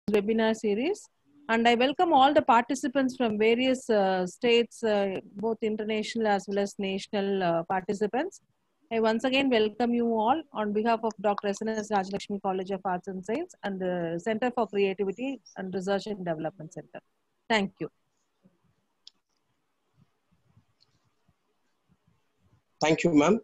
webinar series, and I welcome all the participants from various states, both international as well as national participants. I once again welcome you all on behalf of Dr. S.N.S. Rajalakshmi College of Arts and Science and the Center for Creativity and Research and Development Center. Thank you. Thank you, ma'am.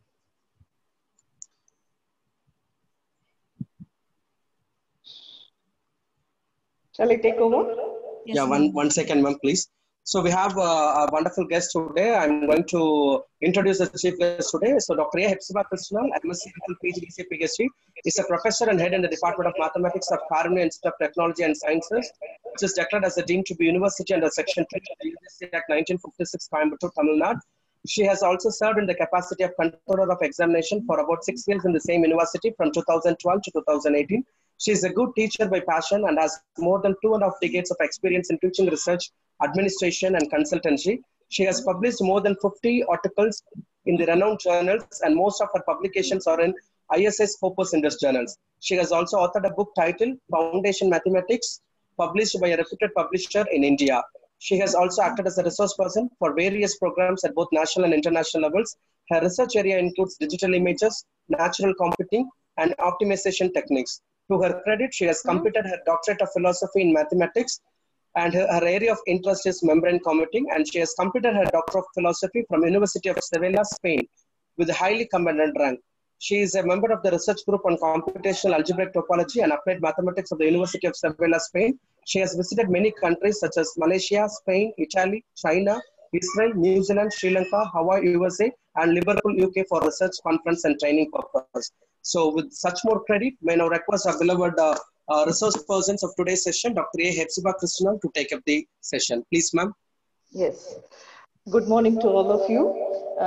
Shall I take over? Yes, Yeah, one second, ma'am, please. So we have a wonderful guest today. I'm going to introduce the chief guest today. So Dr. A. Hepzibah Krishnan, MSc, PhD, PhD, is a professor and head in the Department of Mathematics of Karunya Institute of Technology and Sciences, which is declared as a deemed to be university under Section 3 of the University Act 1956, Coimbatore, Tamil Nadu. She has also served in the capacity of controller of examination for about 6 years in the same university from 2012 to 2018. She is a good teacher by passion and has more than 2.5 decades of experience in teaching, research, administration, and consultancy. She has published more than 50 articles in the renowned journals, and most of her publications are in ISS Scopus Indus journals. She has also authored a book titled Foundation Mathematics, published by a reputed publisher in India. She has also acted as a resource person for various programs at both national and international levels. Her research area includes digital images, natural computing, and optimization techniques. To her credit, she has completed her doctorate of philosophy in mathematics, and her area of interest is membrane computing, and she has completed her doctor of philosophy from University of Sevilla, Spain, with a highly commended rank. She is a member of the research group on computational algebraic topology and applied mathematics of the University of Sevilla, Spain. She has visited many countries such as Malaysia, Spain, Italy, China, Israel, New Zealand, Sri Lanka, Hawaii, USA, and Liverpool, UK for research, conference, and training purpose. So with such more credit, may now request our beloved resource persons of today's session, Dr. A. Hepzibah Krishnan, to take up the session. Please, ma'am. Yes. Good morning to all of you.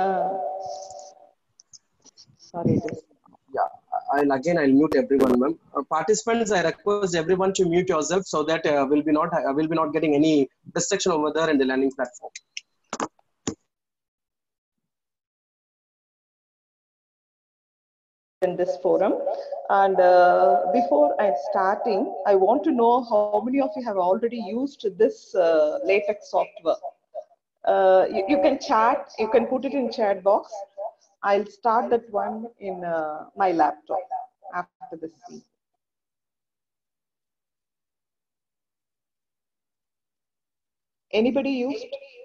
Sorry, this. Yeah, I'll mute everyone, ma'am. Participants, I request everyone to mute yourself so that we'll be not getting any restriction over there in the learning platform. In this forum, and before I'm starting, I want to know how many of you have already used this LaTeX software. You can chat, you can put it in chat box. I'll start that one in my laptop after this scene. Anybody used?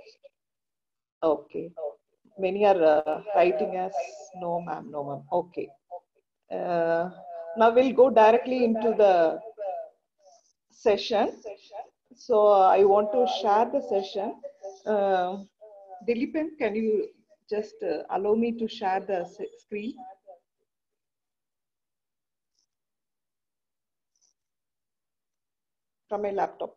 Okay. Many are writing as no ma'am, no ma'am. Okay. Now we'll go directly into the session. So I want to share the session. Dilipan, can you just allow me to share the screen? From my laptop.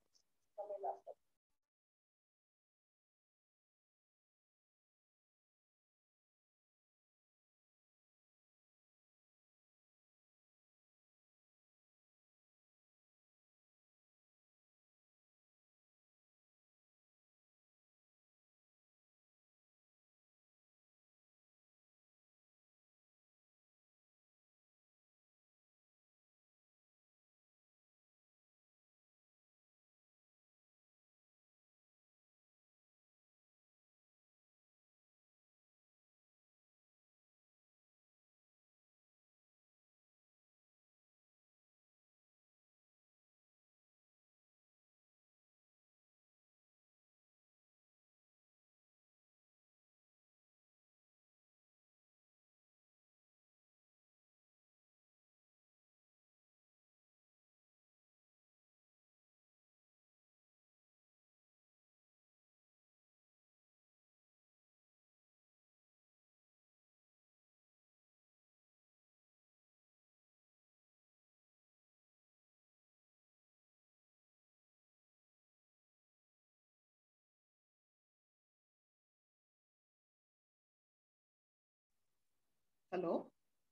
Hello,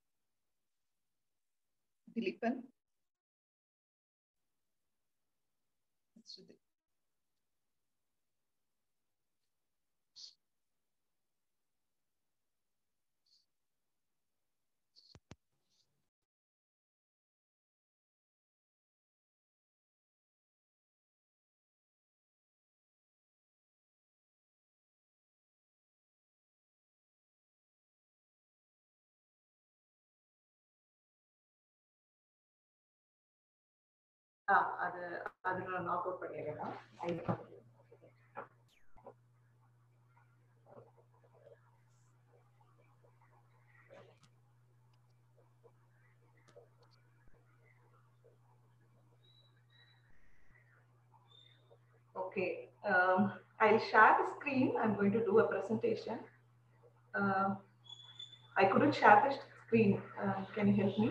Dilipan. அது நான் knock out பண்ணிடுறேன். Okay, I'll share the screen. I'm going to do a presentation. I couldn't share the screen. Can you help me?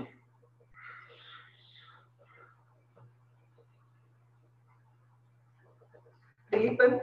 Deepan.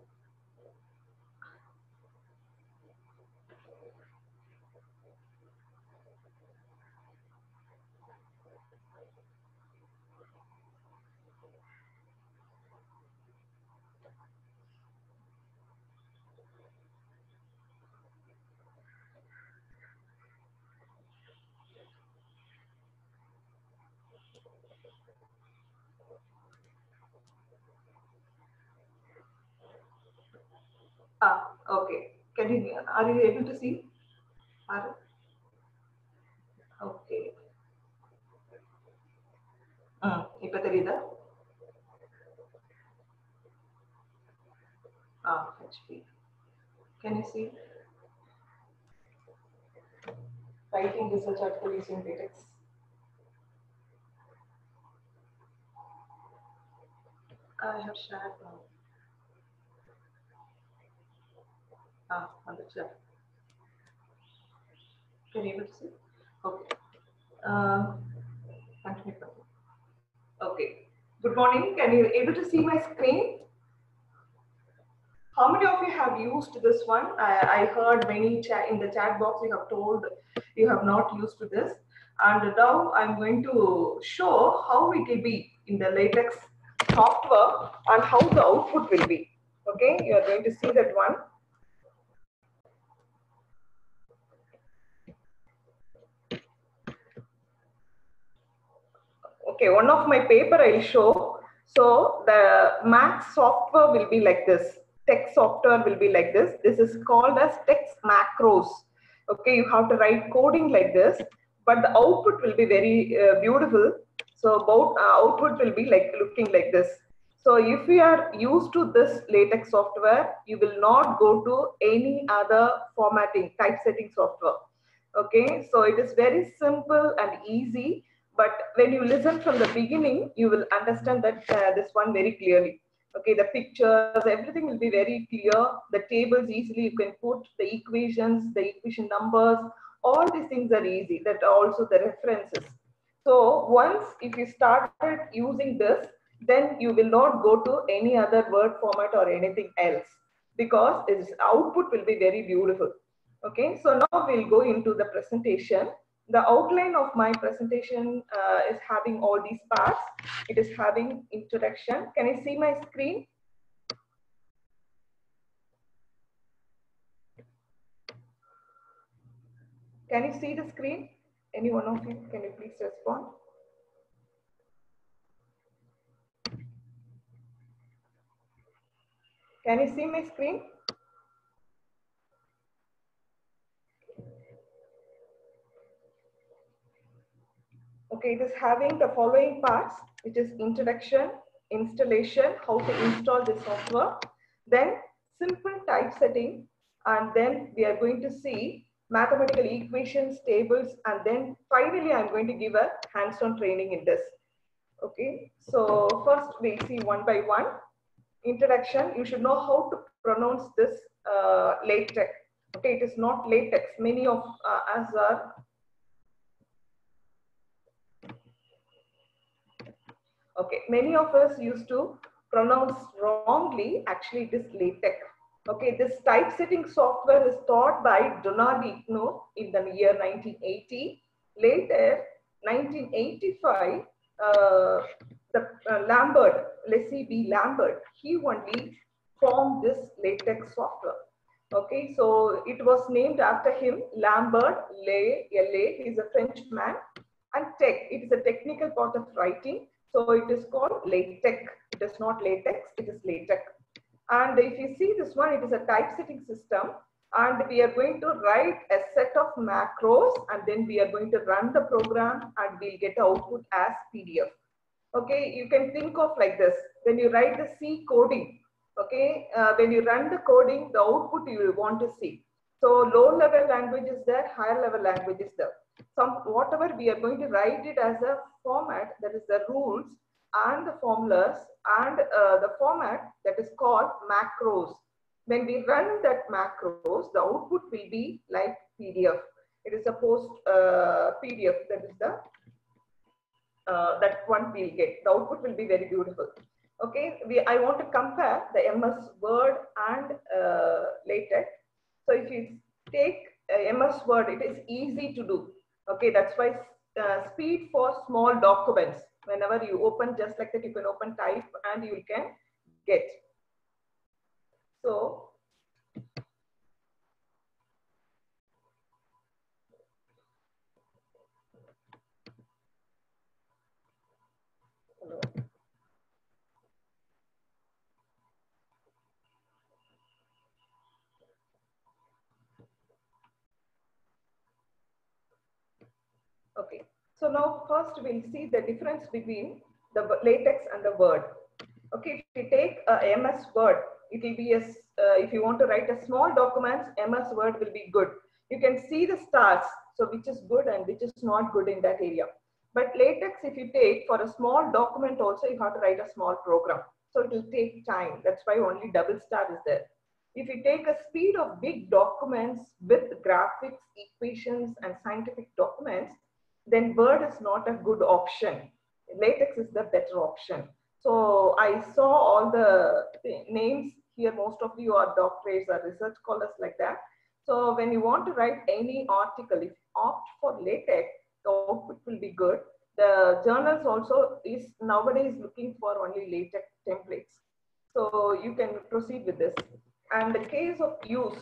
Okay. Are you able to see? Okay. இப்ப தெரியுதா? HP. Can you see? Writing research article using LaTeX. I have shared now. On the chat. Can you able to see? Okay. Continue. Okay. Good morning. Can you able to see my screen? How many of you have used this one? I heard many in the chat box you have told you have not used this. And now I'm going to show how it will be in the LaTeX software and how the output will be. Okay, you are going to see that one. Okay, one of my paper I'll show. So the Max software will be like this. Text software will be like this. This is called as text macros. Okay, you have to write coding like this, but the output will be very beautiful. So output will be like looking like this. So if you are used to this LaTeX software, you will not go to any other formatting typesetting software. Okay, so it is very simple and easy. But when you listen from the beginning, you will understand that this one very clearly. Okay, the pictures, everything will be very clear. The tables easily you can put the equations, the equation numbers, all these things are easy. That are also the references. So once if you started using this, then you will not go to any other word format or anything else, because its output will be very beautiful. Okay, so now we'll go into the presentation. The outline of my presentation is having all these parts. It is having introduction. Can you see my screen? Can you see the screen? Any one of you, can you please respond? Can you see my screen? Okay, it is having the following parts, which is introduction, installation, how to install the software, then simple typesetting, and then we are going to see mathematical equations, tables, and then finally I'm going to give a hands-on training in this. Okay, so first we'll see one by one. Introduction, you should know how to pronounce this LaTeX. Okay, it is not LaTeX. Many of us are many of us used to pronounce wrongly. Actually, it is LaTeX. Okay, this typesetting software is taught by Donald Ignor in the year 1980. Later, 1985, Lambert, Leslie B. Lambert, he only formed this LaTeX software. Okay, so it was named after him, Lambert, L.A. He is a Frenchman, and tech, it is a technical part of writing. So it is called LaTeX. It is not LaTeX, it is LaTeX. And if you see this one, it is a typesetting system. And we are going to write a set of macros, and then we are going to run the program, and we'll get the output as PDF. Okay, you can think of like this. When you write the C coding, okay, when you run the coding, the output you will want to see. So low level language is there, higher level language is there. Whatever we are going to write it as a format, that is the rules and the formulas and the format that is called macros. When we run that macros, the output will be like PDF. It is a post PDF, that is the that one we'll get. The output will be very beautiful. Okay, I want to compare the MS Word and LaTeX. So if you take MS Word, it is easy to do. Okay, that's why speed for small documents. Whenever you open, just like that, you can open type and you can get. So hello. Okay, so now first we'll see the difference between the LaTeX and the Word. Okay, if you take a MS Word, it will be if you want to write a small documents, MS Word will be good. You can see the stars, so which is good and which is not good in that area. But LaTeX, if you take for a small document also, you have to write a small program. So it will take time. That's why only double star is there. If you take a speed of big documents with graphics, equations, and scientific documents, then Word is not a good option. LaTeX is the better option. So I saw all the names here. Most of you are doctorates or research scholars like that. So when you want to write any article, if you opt for LaTeX, the output will be good. The journals also is nowadays looking for only LaTeX templates. So you can proceed with this. And the case of use,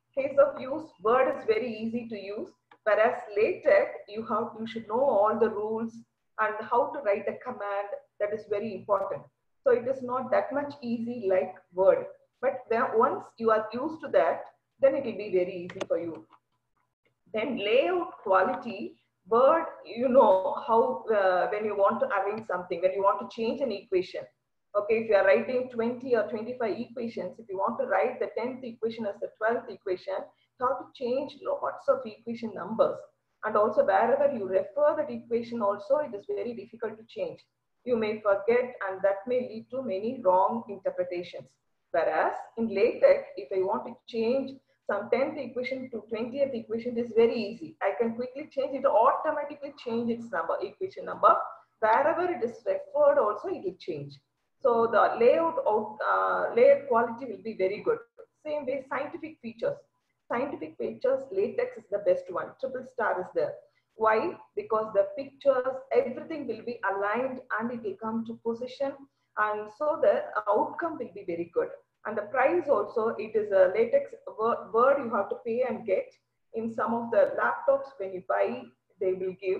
Word is very easy to use. Whereas LaTeX, you should know all the rules and how to write a command. That is very important. So it is not that much easy like Word. But then once you are used to that, then it will be very easy for you. Then layout quality, Word, you know how when you want to arrange something, when you want to change an equation. Okay, if you are writing 20 or 25 equations, if you want to write the 10th equation as the 12th equation, you have to change lots of equation numbers. And also wherever you refer that equation also, it is very difficult to change. You may forget and that may lead to many wrong interpretations. Whereas in LaTeX, if I want to change some 10th equation to 20th equation, it is very easy. I can quickly change it, automatically change its number, equation number. Wherever it is referred also, it will change. So the layout quality will be very good. Same way, scientific features. Scientific features, LaTeX is the best one. Triple star is there. Why? Because the pictures, everything will be aligned and it will come to position. And so the outcome will be very good. And the price also, it is a LaTeX Word you have to pay and get. In some of the laptops, when you buy, they will give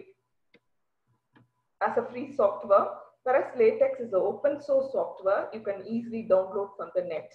as a free software. Whereas LaTeX is an open source software, you can easily download from the net.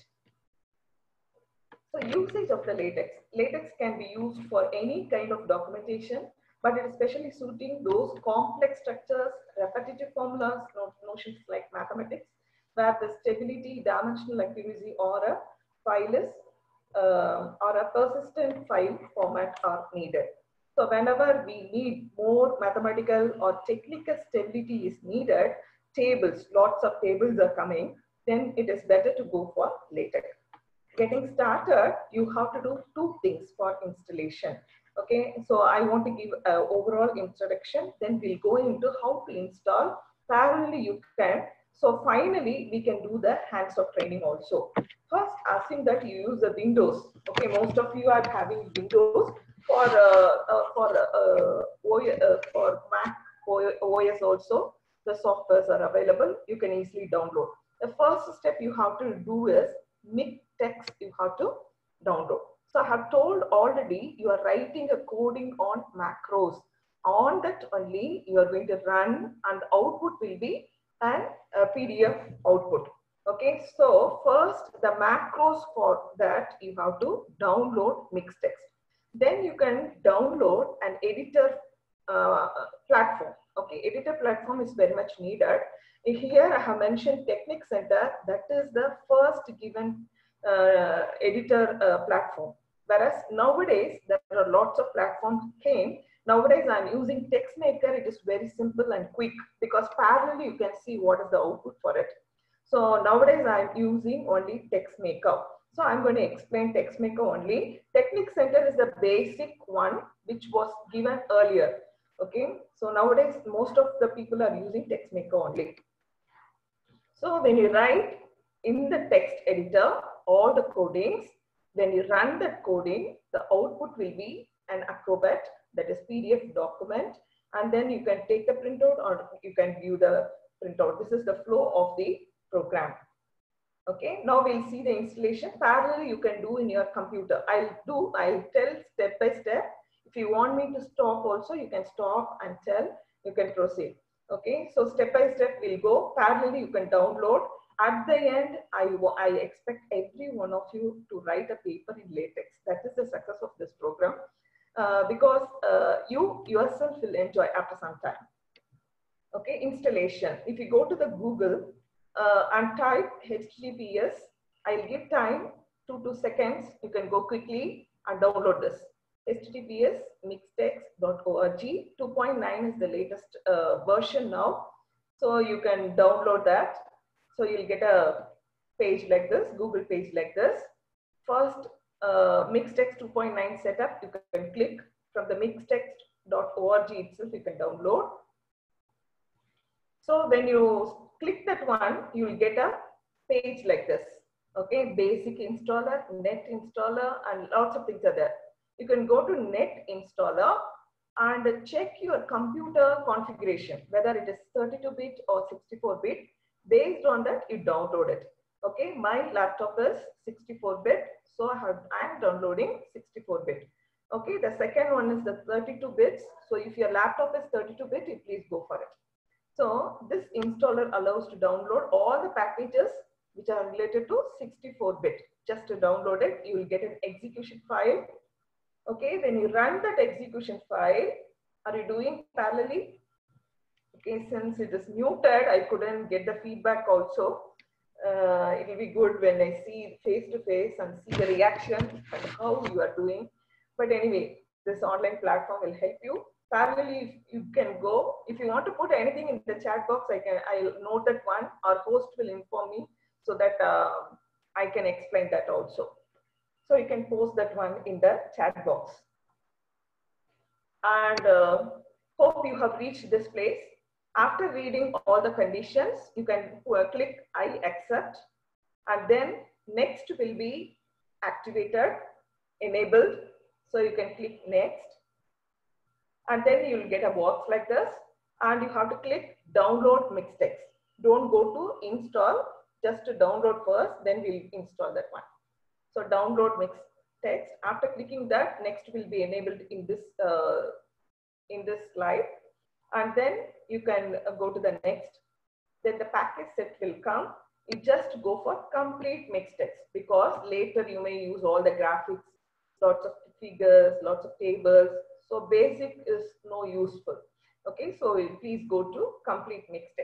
So usage of the LaTeX. LaTeX can be used for any kind of documentation, but it is especially suiting those complex structures, repetitive formulas, notions like mathematics, where the stability, dimensional accuracy, or a file is or a persistent file format are needed. So whenever we need more mathematical or technical stability is needed, tables, lots of tables are coming, then it is better to go for LaTeX. Getting started, you have to do two things for installation. Okay, so I want to give an overall introduction, then we'll go into how to install. Parallelly, you can. So finally, we can do the hands-on training also. First, assume that you use the Windows. Okay, most of you are having Windows. For Mac OS also, the softwares are available. You can easily download. The first step you have to do is MikTeX you have to download. So I have told already you are writing a coding on macros. On that only you are going to run and the output will be a PDF output. Okay, so first the macros for that you have to download MikTeX. Then you can download an editor platform. Okay, editor platform is very much needed. Here I have mentioned Technic Center. That is the first given editor platform. Whereas nowadays there are lots of platforms came. Nowadays I'm using TextMaker. It is very simple and quick because parallelly you can see what is the output for it. So nowadays I'm using only TextMaker. So I'm going to explain TextMaker only. Technic Center is the basic one which was given earlier. Okay, so nowadays most of the people are using TextMaker only. So when you write in the text editor all the codings, when you run that coding, the output will be an Acrobat, that is PDF document, and then you can take the printout or you can view the printout. This is the flow of the program. Okay, now we'll see the installation. Parallel you can do in your computer. I'll tell step by step. If you want me to stop also, you can stop and tell, you can proceed. Okay, so step by step we'll go. Parallelly you can download. At the end, I expect every one of you to write a paper in LaTeX. That is the success of this program, because you yourself will enjoy after some time. Okay, installation. If you go to the Google and type HTTPS, I'll give time 2 seconds. You can go quickly and download this. HTTPS mixtex.org 2.9 is the latest version now. So you can download that. So you'll get a page like this, Google page like this. First, Mixtex 2.9 setup, you can click from the mixtex.org itself, you can download. So when you click that one, you will get a page like this. Okay, basic installer, net installer, and lots of things are there. You can go to net installer and check your computer configuration, whether it is 32-bit or 64-bit. Based on that, you download it. Okay, my laptop is 64-bit, so I am downloading 64-bit. Okay, the second one is the 32 bits. So if your laptop is 32-bit, you please go for it. So this installer allows to download all the packages which are related to 64-bit. Just to download it, you will get an execution file. Okay, when you run that execution file, are you doing parallelly? Okay, since it is muted, I couldn't get the feedback also. It will be good when I see face to face and see the reaction and how you are doing. But anyway, this online platform will help you. Parallelly, you can go. If you want to put anything in the chat box, I'll note that one. Our host will inform me so that I can explain that also. So you can post that one in the chat box. And hope you have reached this place. After reading all the conditions, you can click I accept, and then next will be activated, enabled. So you can click next, and then you will get a box like this, and you have to click download Mixtex. Don't go to install, just to download first, then we'll install that one. So download Mixtex. After clicking that, next will be enabled in this slide. And then you can go to the next. Then the package set will come. You just go for complete Mixtex, because later you may use all the graphics, lots of figures, lots of tables. So basic is no useful. Okay, so please go to complete Mixtex.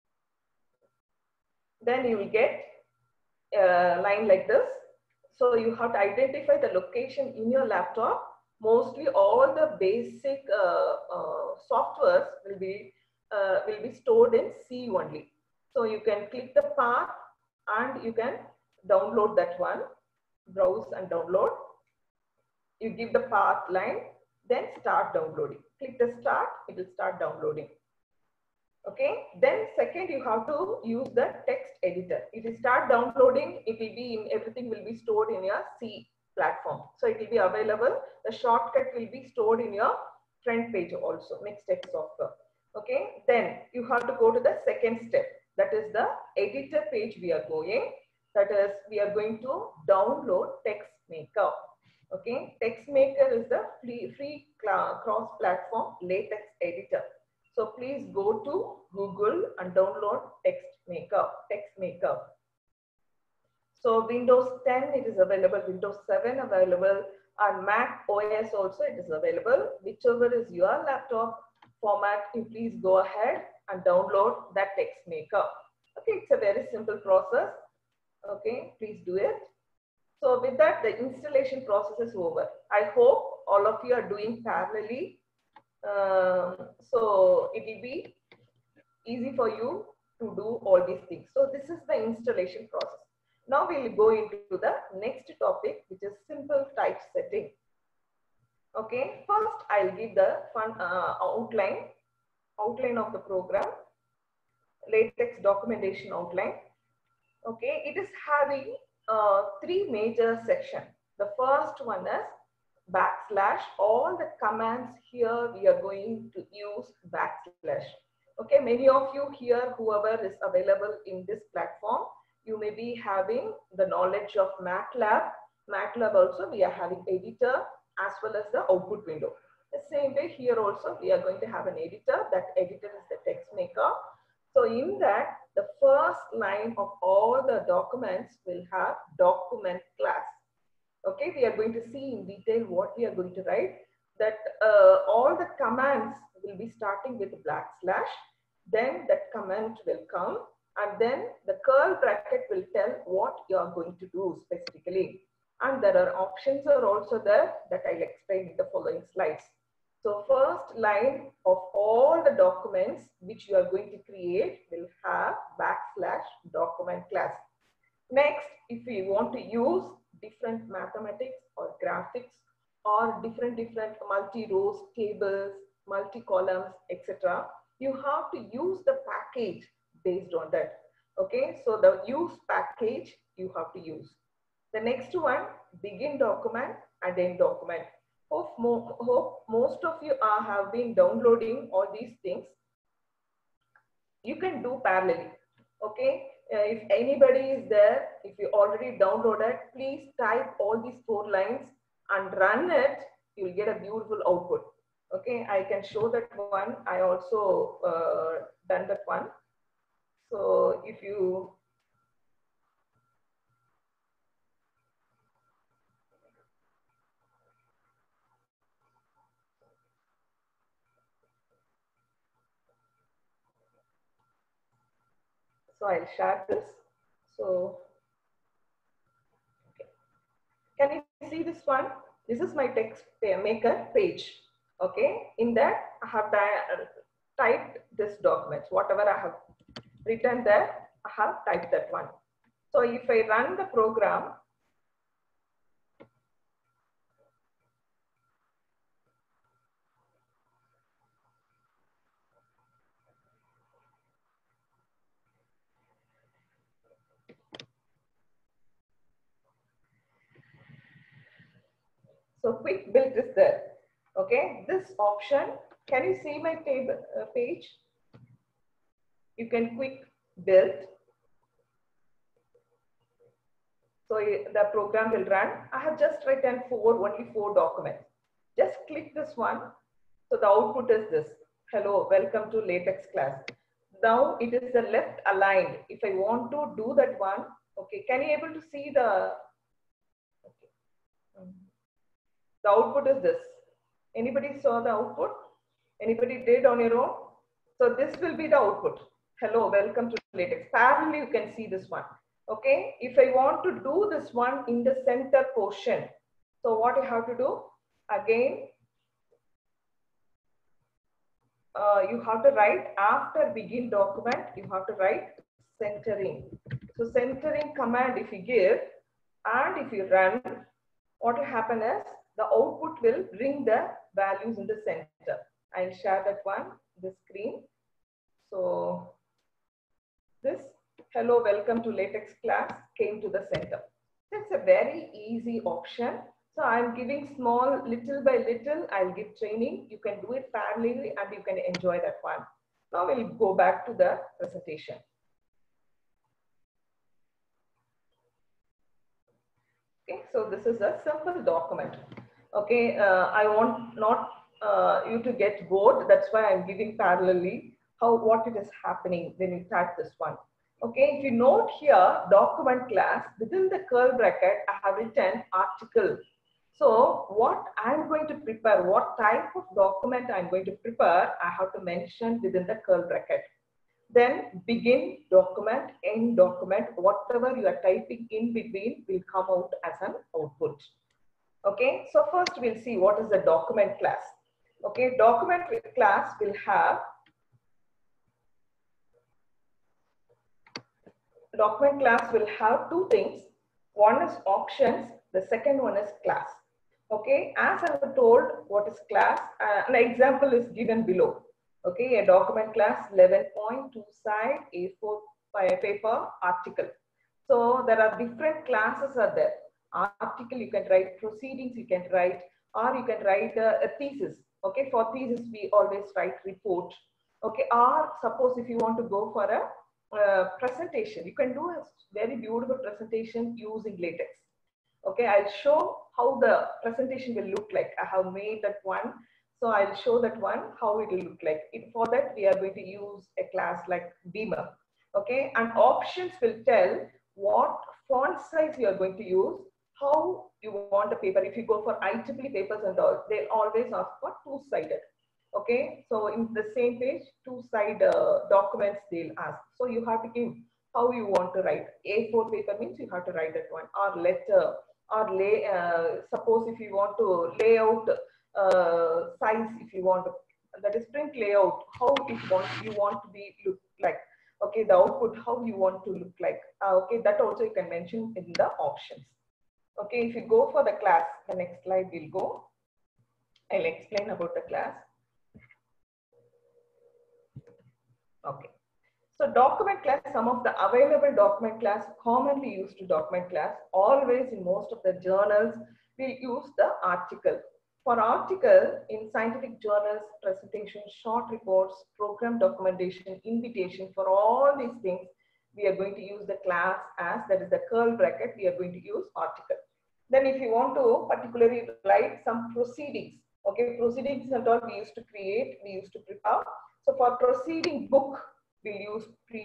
Then you will get a line like this. So you have to identify the location in your laptop. Mostly all the basic softwares will be stored in C only. So you can click the path and you can download that one, browse and download. You give the path line, then start downloading. Click the start, it will start downloading. Okay, then second you have to use the text editor. If you start downloading, it will be everything will be stored in your C platform. So it will be available. The shortcut will be stored in your front page also, Mixtex software. Okay, then you have to go to the second step. That is the editor page we are going. That is, we are going to download TextMaker. Okay, TextMaker is the free cross-platform LaTeX editor. So please go to Google and download TextMaker. So Windows 10 it is available, Windows 7 available, and Mac OS also it is available. Whichever is your laptop format, you please go ahead and download that text maker. Okay, it's a very simple process. Okay, please do it. So with that, the installation process is over. I hope all of you are doing parallelly. So it will be easy for you to do all these things. So this is the installation process. Now we will go into the next topic, which is simple typesetting. Okay, first I'll give the outline of the program, latex documentation outline. Okay, it is having three major sections. The first one is backslash. All the commands here we are going to use backslash. Okay, many of you here, whoever is available in this platform, you may be having the knowledge of MATLAB. MATLAB also we are having editor as well as the output window. The same way here also we are going to have an editor. That editor is the text maker. So in that, the first line of all the documents will have document class. Okay, we are going to see in detail what we are going to write. That all the commands will be starting with backslash. Then that command will come, and then the curl bracket will tell what you are going to do specifically. And there are options are also there that I'll explain in the following slides. So first line of all the documents which you are going to create will have backslash document class. Next, if we want to use different mathematics or graphics or different multi-rows, tables, multi-columns, etc., you have to use the package based on that. Okay, so the use package you have to use. The next one, begin document and end document. Hope most of you have been downloading all these things. You can do parallelly. Okay, if anybody is there, if you already downloaded, please type all these 4 lines and run it. You will get a beautiful output. Okay, I can show that one. I also done that one. So if you I'll share this. So okay. Can you see this one? This is my text maker page. Okay, in that I have typed this document. Whatever I have written there, I have typed that one. So if I run the program, so quick build is there. Okay, this option, can you see my table page? You can quick build. So the program will run. I have just written only four documents. Just click this one. So the output is this. Hello, welcome to latex class. Now it is the left aligned. If I want to do that one, okay, can you able to see the, okay. The output is this. Anybody saw the output? Anybody did on your own? So this will be the output. Hello, welcome to latex. Parallelly, you can see this one. Okay, if I want to do this one in the center portion, so what you have to do? Again, you have to write after begin document, you have to write centering. So centering command if you give and if you run, what will happen is the output will bring the values in the center. I'll share that one, the screen. So this hello, welcome to latex class came to the center. That's a very easy option. So I'm giving small, little by little, I'll give training. You can do it parallelly and you can enjoy that one. Now we'll go back to the presentation. Okay, so this is a simple document. Okay, I want not you to get bored. That's why I'm giving parallelly what it is happening when you type this one. Okay, if you note here, document class, within the curl bracket, I have written article. So what I'm going to prepare, what type of document I'm going to prepare, I have to mention within the curl bracket. Then begin document, end document, whatever you are typing in between will come out as an output. Okay, so first we'll see what is the document class. Okay, document class will have two things. One is options, the second one is class. Okay, as I have told what is class, an example is given below. Okay, a document class 11.2 side A4 paper article. So there are different classes are there. Article you can write, proceedings you can write, or you can write a thesis. Okay, for thesis we always write report. Okay, or suppose if you want to go for a presentation, you can do a very beautiful presentation using latex. Okay, I'll show how the presentation will look like. I have made that one. So I'll show that one, how it will look like. For that, we are going to use a class like Beamer. Okay, and options will tell what font size you are going to use, how you want the paper. If you go for IEEE papers and all, they always ask for two-sided. Okay, so in the same page, two-side documents they'll ask. So you have to give how you want to write. A4 paper means you have to write that one, or letter, or suppose if you want to lay out size, if you want to, that is print layout, how you want to be look like. Okay, the output, how you want to look like. Okay, that also you can mention in the options. Okay, if you go for the class, the next slide will go. I'll explain about the class. Okay. So document class, some of the available document class, commonly used to document class, always in most of the journals, we use the article. For article, in scientific journals, presentation, short reports, program documentation, invitation, for all these things, we are going to use the class as, that is the curl bracket, we are going to use article. Then if you want to particularly write some proceedings, okay, proceedings and all we used to create, we used to prepare. So for proceeding book, we'll use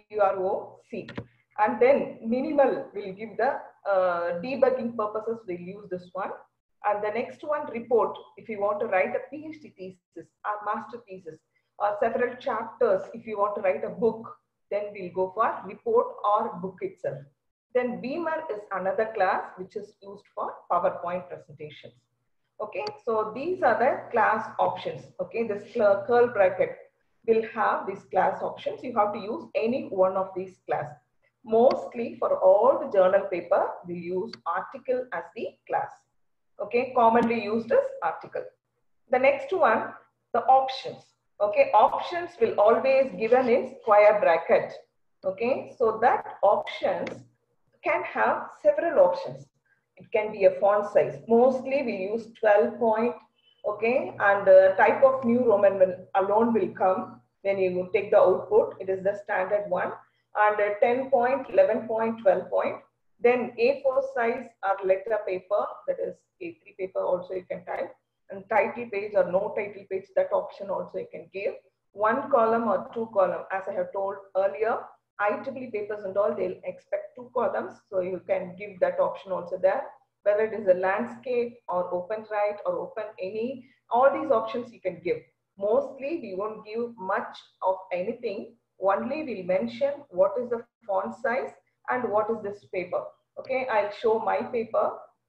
PROC. And then minimal will give the debugging purposes, we'll use this one. And the next one, report, if you want to write a PhD thesis or master thesis or several chapters, if you want to write a book, then we'll go for report or book itself. Then Beamer is another class which is used for PowerPoint presentations. Okay, so these are the class options. Okay, this curl bracket will have these class options. You have to use any one of these class. Mostly for all the journal paper, we use article as the class. Okay, commonly used as article. The next one, the options. Okay, options will always given in square bracket. Okay, so that options can have several options. It can be a font size. Mostly we use 12 point. Okay, and the type of New Roman alone will come when you take the output. It is the standard one. And 10 point, 11 point, 12 point. Then A4 size or letter paper, that is A3 paper also you can type. And title page or no title page, that option also you can give. One column or two column, as I have told earlier, IEEE papers and all, they'll expect 2 columns. So you can give that option also there. Whether it is a landscape or open right or open any, all these options you can give. Mostly we won't give much of anything. Only we'll mention what is the font size and what is this paper. Okay, I'll show my paper.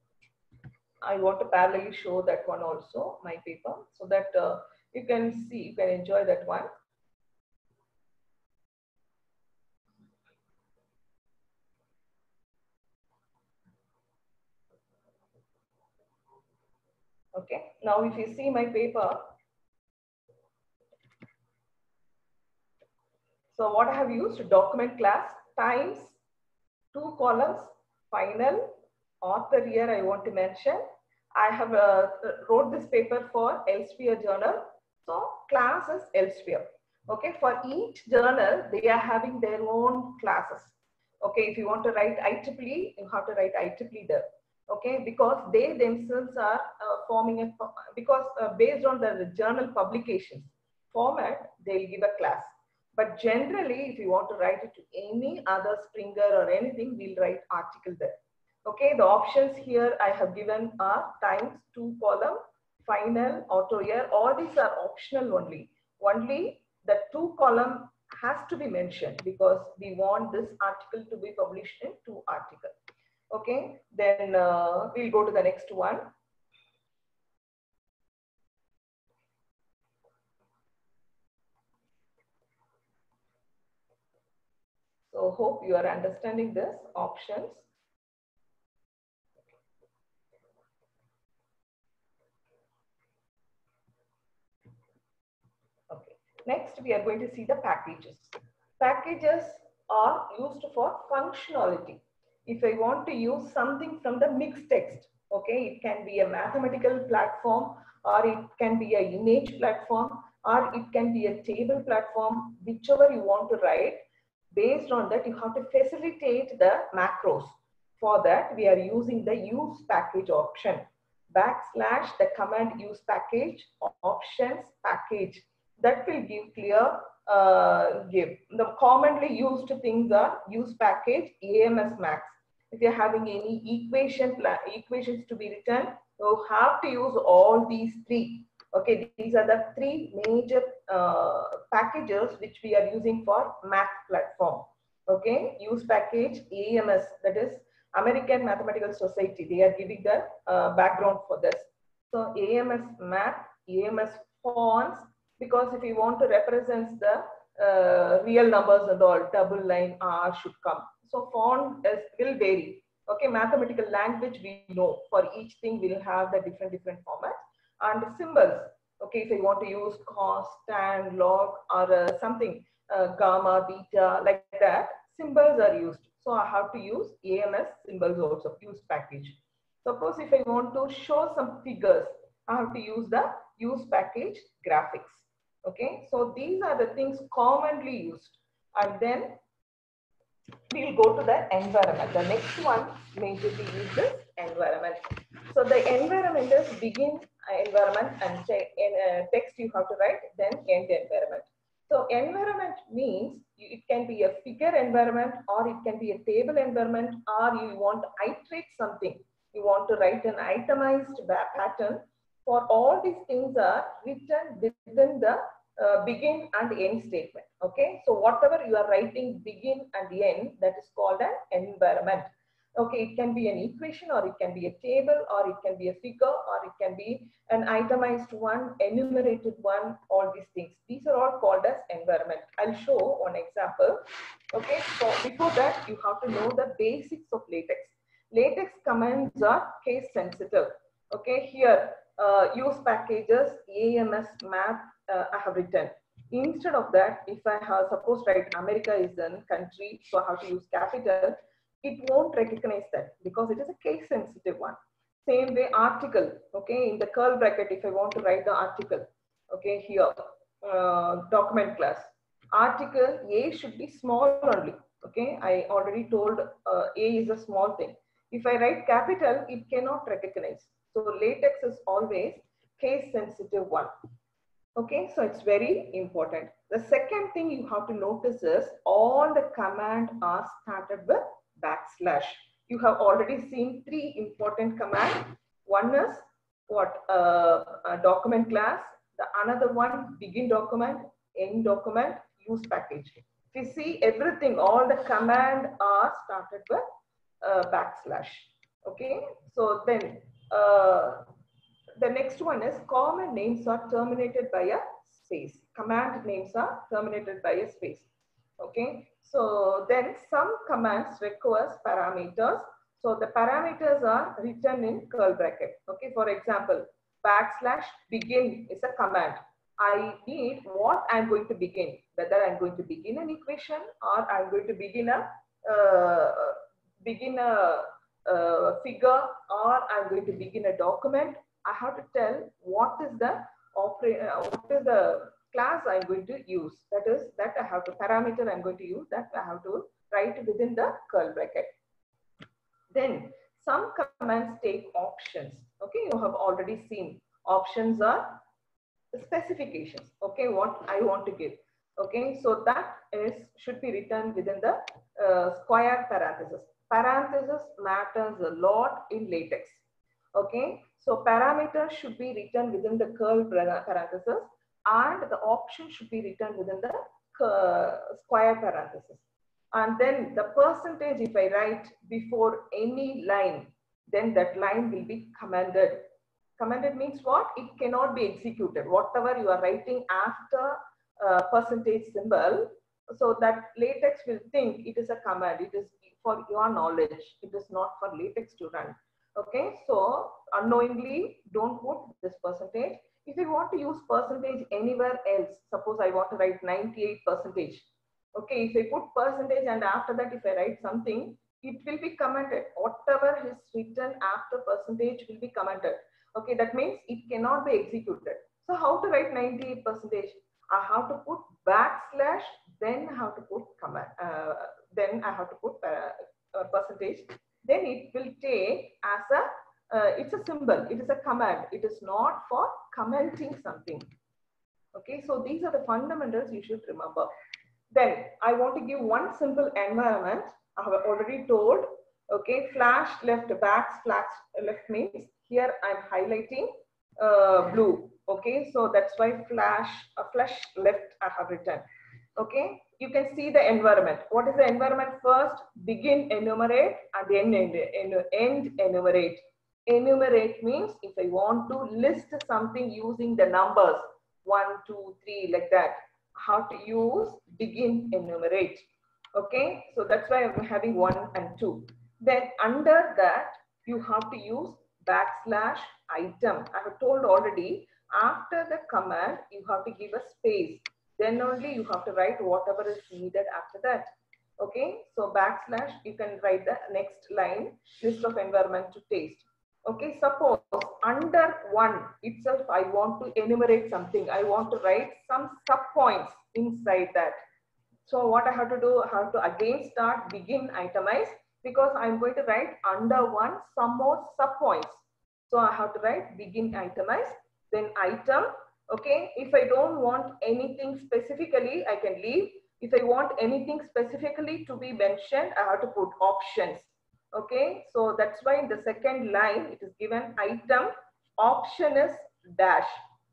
I want to parallelly show that one also, my paper, so that you can see, you can enjoy that one. Okay, now if you see my paper, so what I have used, document class, times, 2 columns, final, author here I want to mention. I have wrote this paper for Elsevier journal. So class is Elsevier. Okay, for each journal, they are having their own classes. Okay, if you want to write IEEE, you have to write IEEE there. Okay, because they themselves are forming a, because based on the journal publications format, they'll give a class. But generally, if you want to write it to any other Springer or anything, we'll write article there. Okay, the options here I have given are times, 2 column, final, auto here. All these are optional only. Only the 2 column has to be mentioned because we want this article to be published in 2 articles. Okay, then we'll go to the next one. So hope you are understanding this options. Okay. Next, we are going to see the packages. Packages are used for functionality. If I want to use something from the mixed text, okay, it can be a mathematical platform, or it can be an image platform, or it can be a table platform, whichever you want to write. Based on that, you have to facilitate the macros. For that, we are using the use package option. Backslash the command use package options package. That will give clear give. The commonly used things are use package, AMS max. If you're having any equations to be written, you have to use all these 3. Okay, these are the 3 major packages which we are using for math platform. Okay, use package, AMS, that is American Mathematical Society. They are giving the background for this. So AMS math, AMS fonts, because if you want to represent the real numbers and all, double line R should come. So font will vary. Okay, mathematical language we know for each thing will have the different formats. And symbols. Okay, if you want to use cos, tan, log, or something, gamma, beta, like that, symbols are used. So I have to use AMS symbols also, use package. Suppose if I want to show some figures, I have to use the use package graphics. Okay, so these are the things commonly used. And then we'll go to the environment. The next one majorly is this environment. So the environment is begin environment, and in text you have to write, then end environment. So environment means it can be a figure environment, or it can be a table environment, or you want to iterate something. You want to write an itemized pattern. For all these things are written within the begin and end statement. Okay, so whatever you are writing begin and end, that is called an environment. Okay, it can be an equation, or it can be a table, or it can be a figure, or it can be an itemized one, enumerated one, all these things. These are all called as environment. I'll show one example. Okay, so before that, you have to know the basics of LaTeX. LaTeX commands are case sensitive. Okay, here use packages, AMS math, I have written. Instead of that, if I have suppose write America is a country, so I have to use capital, it won't recognize that because it is a case sensitive one. Same way article, okay, in the curl bracket, if I want to write the article, okay, here, document class, article A should be small only, okay, I already told A is a small thing. If I write capital, it cannot recognize. So LaTeX is always case sensitive one. Okay, so it's very important. The second thing you have to notice is all the commands are started with backslash. You have already seen 3 important commands. One is what a document class. The another one begin document, end document, use package. If you see everything, all the commands are started with backslash. Okay, so then the next one is common names are terminated by a space. Command names are terminated by a space. Okay, so then some commands requires parameters. So the parameters are written in curl bracket. Okay, for example, backslash begin is a command. I need what I'm going to begin, whether I'm going to begin an equation or I'm going to begin a figure, or I'm going to begin a document. I have to tell what is the class I'm going to use. That is, that I have to parameter I'm going to use, that I have to write within the curl bracket. Then some commands take options. Okay, you have already seen options are specifications. Okay, what I want to give. Okay, so that is should be written within the square parenthesis. Parenthesis matters a lot in LaTeX. Okay, so parameters should be written within the curl parenthesis, and the option should be written within the square parenthesis. And then the percentage, if I write before any line, then that line will be commended. Commended means what? It cannot be executed. Whatever you are writing after percentage symbol, so that LaTeX will think it is a command. It is for your knowledge. It is not for LaTeX to run. Okay, so unknowingly don't put this percentage. If you want to use percentage anywhere else, suppose I want to write 98%. Okay, if I put percentage and after that if I write something, it will be commented. Whatever is written after percentage will be commented. Okay, that means it cannot be executed. So how to write 98%? I have to put backslash, then I have to put comment, then I have to put percentage. Then it will take as a, it's a symbol, it is a command. It is not for commenting something. Okay, so these are the fundamentals you should remember. Then I want to give one simple environment. I have already told. Okay, flash left, backslash left means here I'm highlighting blue. Okay, so that's why flash left I have written. Okay, you can see the environment. What is the environment first? Begin enumerate and then end enumerate. Enumerate means if I want to list something using the numbers 1, 2, 3 like that, how to use begin enumerate. Okay, so that's why I'm having 1 and 2. Then under that you have to use backslash item. I have told already, after the command you have to give a space, then only you have to write whatever is needed after that. Okay, so backslash, you can write the next line, list of environment to taste. Okay, suppose under 1 itself I want to enumerate something. I want to write some sub points inside that. So what I have to do, I have to again start begin itemize, because I'm going to write under 1 some more sub points. So I have to write begin itemize, then item. Okay, if I don't want anything specifically, I can leave. If I want anything specifically to be mentioned, I have to put options. Okay, so that's why in the second line it is given item, option is dash.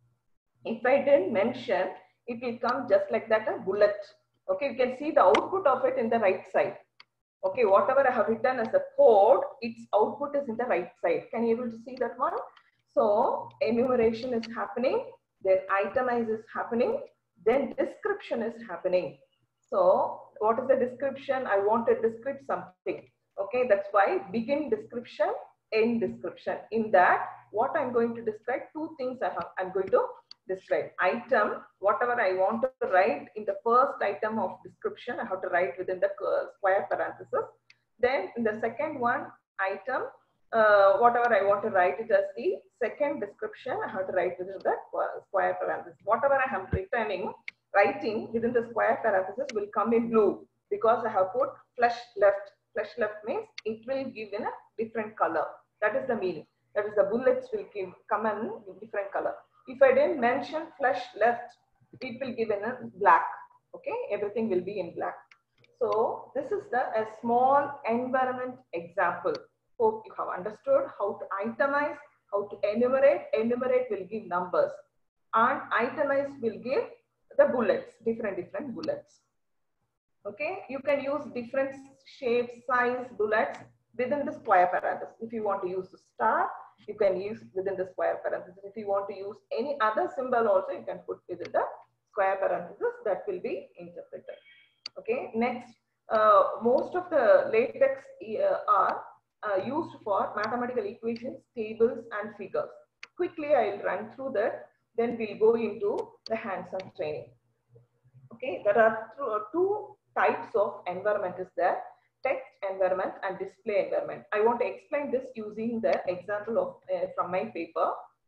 If I didn't mention, it will come just like that, a bullet. Okay, you can see the output of it in the right side. Okay, whatever I have written as a code, its output is in the right side. Can you able to see that one? So enumeration is happening, then itemize is happening, then description is happening. So what is the description? I want to describe something. Okay, that's why begin description, end description. In that, what I'm going to describe, two things I'm going to describe. Item, whatever I want to write in the first item of description, I have to write within the square parenthesis. Then in the second one, item, whatever I want to write it as the second description, I have to write within the square parenthesis. Whatever I am writing within the square parenthesis will come in blue, because I have put flush left. Flush left means it will give in a different color. That is the meaning. That is the bullets will come in different color. If I didn't mention flush left, it will give in a black. Okay, everything will be in black. So this is a small environment example. Hope you have understood how to itemize, how to enumerate. Enumerate will give numbers, and itemize will give the bullets, different bullets. Okay, you can use different shapes, size bullets within the square parenthesis. If you want to use the star, you can use within the square parenthesis. If you want to use any other symbol also, you can put within the square parenthesis. That will be interpreted. Okay, next, most of the LaTeX are used for mathematical equations, tables, and figures. Quickly, I'll run through that. Then we'll go into the hands-on training. Okay, there are two types of environment is there: text environment and display environment. I want to explain this using the example of from my paper.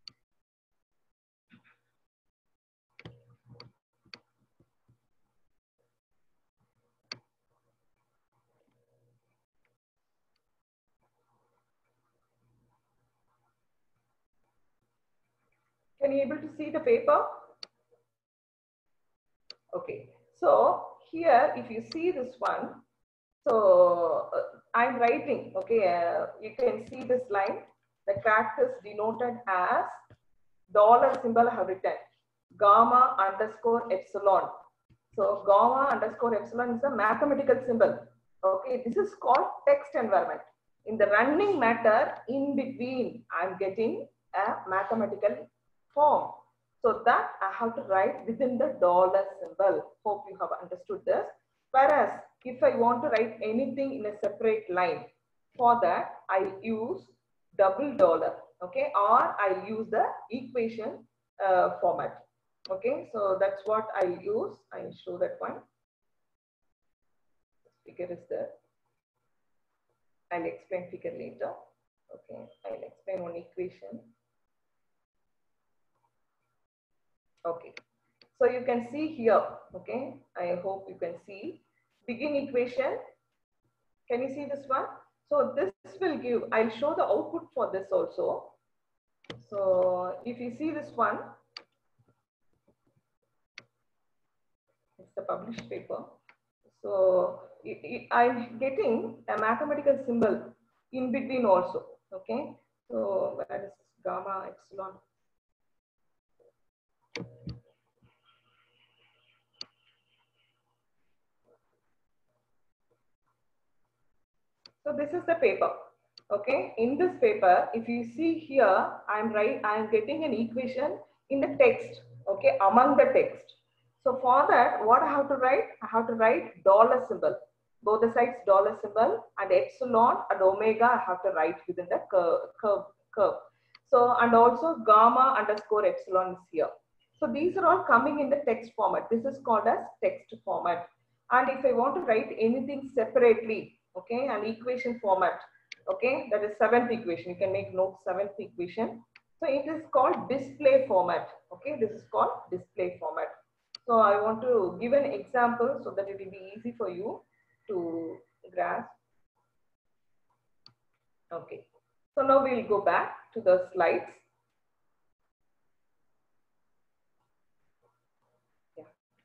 Can you able to see the paper? Okay, so here if you see this one, so I'm writing, okay, you can see this line, the characters denoted as dollar symbol I have written, gamma underscore epsilon. So gamma underscore epsilon is a mathematical symbol. Okay, this is called text environment. In the running matter, in between, I'm getting a mathematical form. So that I have to write within the dollar symbol. Hope you have understood this. Whereas if I want to write anything in a separate line, for that I use double dollar. Okay, or I use the equation format. Okay, so that's what I use. I'll show that one. Figure is there. I'll explain figure later. Okay, I'll explain one equation. Okay, so you can see here. Okay, I hope you can see. Begin equation. Can you see this one? So this will give, I'll show the output for this also. So if you see this one, it's the published paper. So I'm getting a mathematical symbol in between also. Okay. So where is gamma epsilon? So this is the paper. Okay. In this paper, if you see here, I'm getting an equation in the text. Okay. Among the text. So for that, what I have to write? I have to write dollar symbol. Both the sides dollar symbol, and epsilon and omega I have to write within the curve. So, and also gamma underscore epsilon is here. So these are all coming in the text format. This is called as text format. And if I want to write anything separately, okay, an equation format, okay, that is seventh equation. You can make note seventh equation. So it is called display format. Okay, this is called display format. So I want to give an example so that it will be easy for you to grasp. Okay. So now we will go back to the slides. Yeah.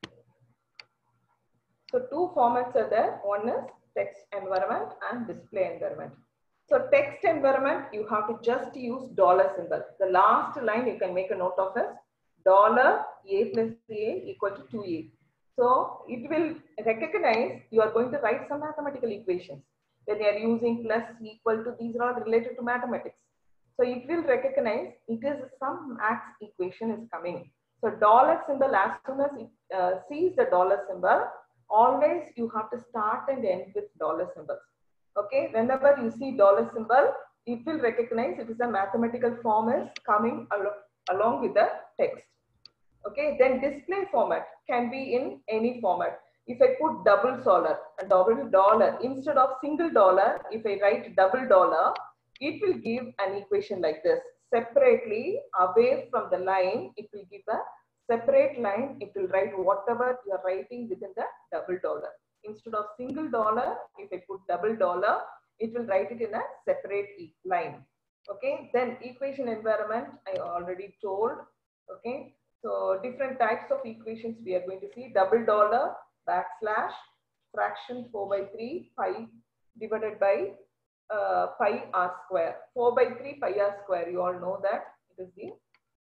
So two formats are there. One is text environment and display environment. So text environment, you have to just use dollar symbol. The last line you can make a note of is dollar a plus a equal to 2a. So it will recognize you are going to write some mathematical equations. When you are using plus equal to, these are all related to mathematics. So it will recognize it is some max equation is coming. So dollar symbol, as soon as it sees the dollar symbol, always you have to start and end with dollar symbols. Okay, whenever you see dollar symbol, it will recognize it is a mathematical form is coming along with the text. Okay, then display format can be in any format. If I put double dollar, instead of single dollar, if I write double dollar, it will give an equation like this. Separately, away from the line, it will give a separate line. It will write whatever you are writing within the double dollar. Instead of single dollar, if I put double dollar, it will write it in a separate line. Okay, then equation environment, I already told. Okay, so different types of equations we are going to see. Double dollar, backslash, fraction 4 by 3, pi divided by pi r square. 4 by 3 pi r square, you all know that it is the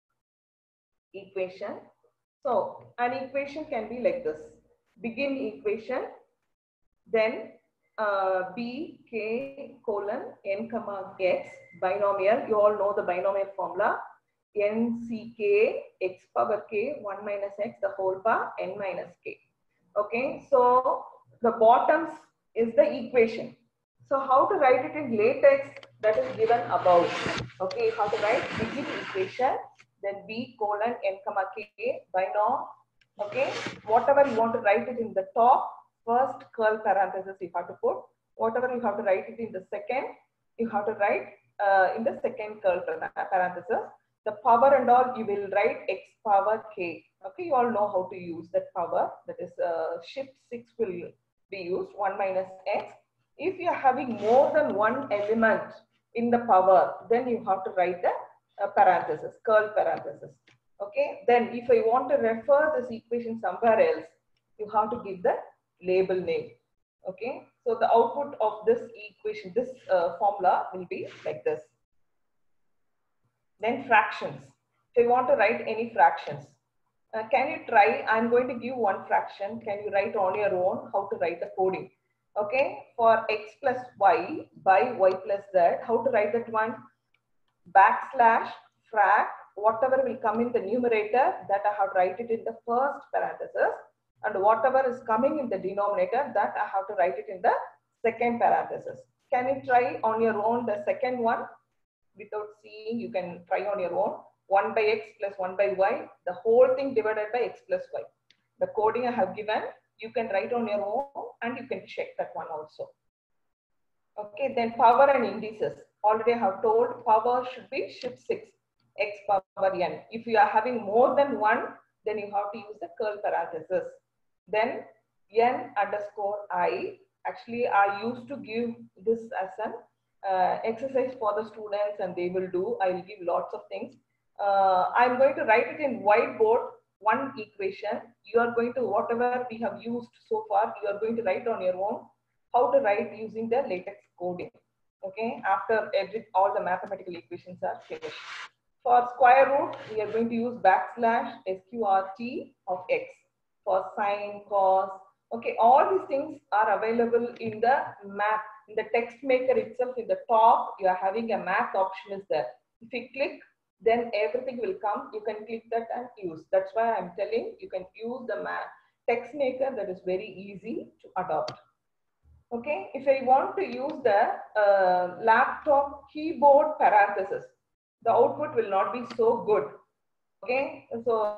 equation. So an equation can be like this. Begin equation, then b k colon n comma x, binomial. You all know the binomial formula. N c k x power k 1 minus x the whole power n minus k. Okay, so the bottoms is the equation. So how to write it in latex, that is given above. Okay, how to write begin equation, then b colon n comma k binom. Okay, whatever you want to write it in the top, first curl parenthesis you have to put. Whatever you have to write it in the second, you have to write in the second curl parenthesis. The power and all you will write x power k. Okay, you all know how to use that power. That is shift 6 will be used, 1 minus x. If you are having more than one element in the power, then you have to write a parenthesis, curl parenthesis. Okay, then if I want to refer this equation somewhere else, you have to give the label name. Okay, so the output of this equation, this formula will be like this. Then fractions. If you want to write any fractions, Can you try? I'm going to give one fraction. Can you write on your own how to write the coding? Okay, for x plus y by y plus z, how to write that one? Backslash frac, whatever will come in the numerator, that I have to write it in the first parenthesis, and whatever is coming in the denominator, that I have to write it in the second parenthesis. Can you try on your own the second one? Without seeing, you can try on your own. 1 by x plus 1 by y, the whole thing divided by x plus y. The coding I have given, you can write on your own and you can check that one also. Okay, then power and indices. Already I have told power should be shift 6, x power n. If you are having more than 1, then you have to use the curl parenthesis. Then n underscore I. Actually, I used to give this as an exercise for the students and they will do. I will give lots of things. I'm going to write it in whiteboard, one equation. You are going to, whatever we have used so far, you are going to write on your own how to write using the latex coding. Okay, after all the mathematical equations are finished. For square root, we are going to use backslash sqrt of x. For sine, cos. Okay, all these things are available in the math. In the text maker itself, in the top, you are having a math option is there. If you click, then everything will come. You can click that and use. That's why I'm telling you can use the math text maker, that is very easy to adopt. Okay, if I want to use the laptop keyboard parenthesis, the output will not be so good. Okay, so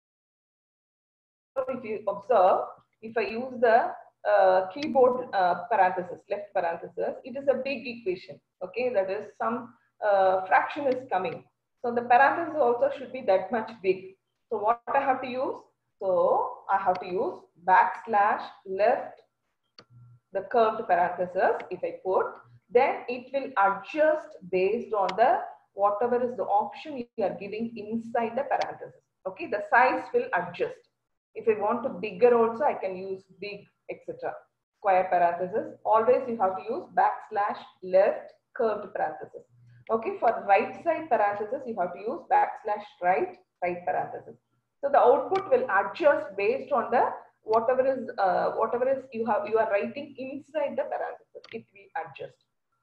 if you observe, if I use the keyboard parenthesis, left parenthesis, it is a big equation. Okay, that is some fraction is coming. So the parenthesis also should be that much big. So what I have to use? So I have to use backslash left, the curved parenthesis. If I put, then it will adjust based on the whatever is the option you are giving inside the parenthesis. Okay, the size will adjust. If I want to bigger also, I can use big, etc. Square parenthesis. Always you have to use backslash left curved parenthesis. Okay, for right side parenthesis, you have to use backslash right parenthesis. So the output will adjust based on the whatever is you are writing inside the parenthesis. It will adjust.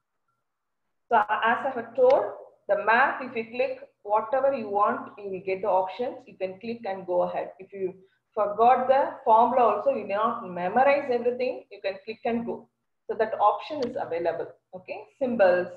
So as I have told, the math, if you click whatever you want, you will get the options. You can click and go ahead. If you forgot the formula also, you may not memorize everything, you can click and go. So that option is available. Okay, symbols,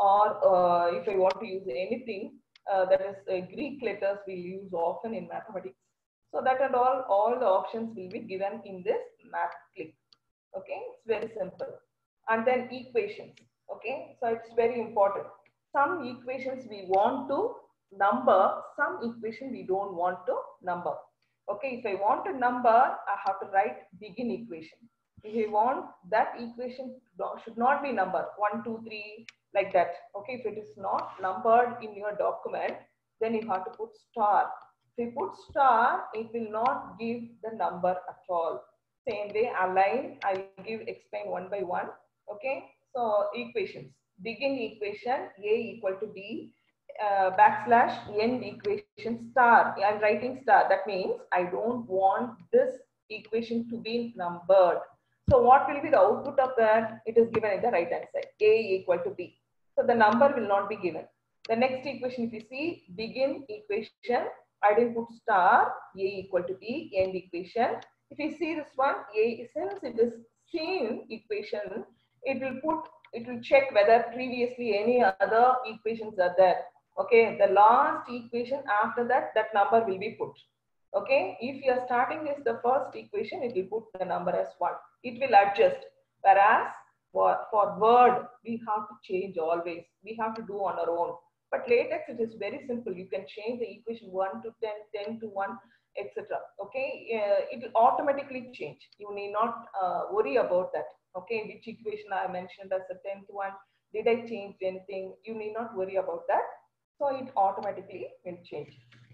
or if I want to use anything that is Greek letters, we use often in mathematics. So that and all the options will be given in this math click. Okay, it's very simple. And then equations. Okay, so it's very important. Some equations we want to number, some equation we don't want to number. Okay, if I want to number, I have to write begin equation. If I want that equation should not be numbered 1, 2, 3 like that. Okay, if it is not numbered in your document, then you have to put star. If you put star, it will not give the number at all. Same way, align, I will explain one by one. Okay, so equations. Begin equation, A equal to B, backslash end equation star. I'm writing star. That means I don't want this equation to be numbered. So what will be the output of that? It is given in the right hand side. A equal to B. So the number will not be given. The next equation, if you see, begin equation, I didn't put star, A equal to B, end equation. If you see this one, A, since it is same equation, it will check whether previously any other equations are there. Okay, the last equation after that, that number will be put. Okay, if you are starting with the first equation, it will put the number as 1. It will adjust. Whereas for word, we have to change always. We have to do on our own. But latex, it is very simple. You can change the equation 1 to 10, 10 to 1, etc. Okay, it will automatically change. You need not worry about that. Okay, which equation I mentioned as the 10th one, did I change anything? You need not worry about that. So it automatically will change.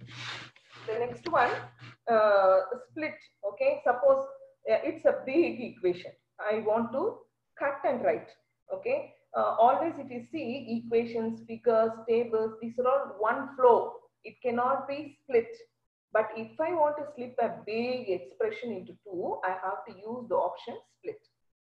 The next one, split. Okay, suppose it's a big equation. I want to cut and write. Okay, always if you see equations, figures, tables, these are all one flow. It cannot be split. But if I want to split a big expression into two, I have to use the option split.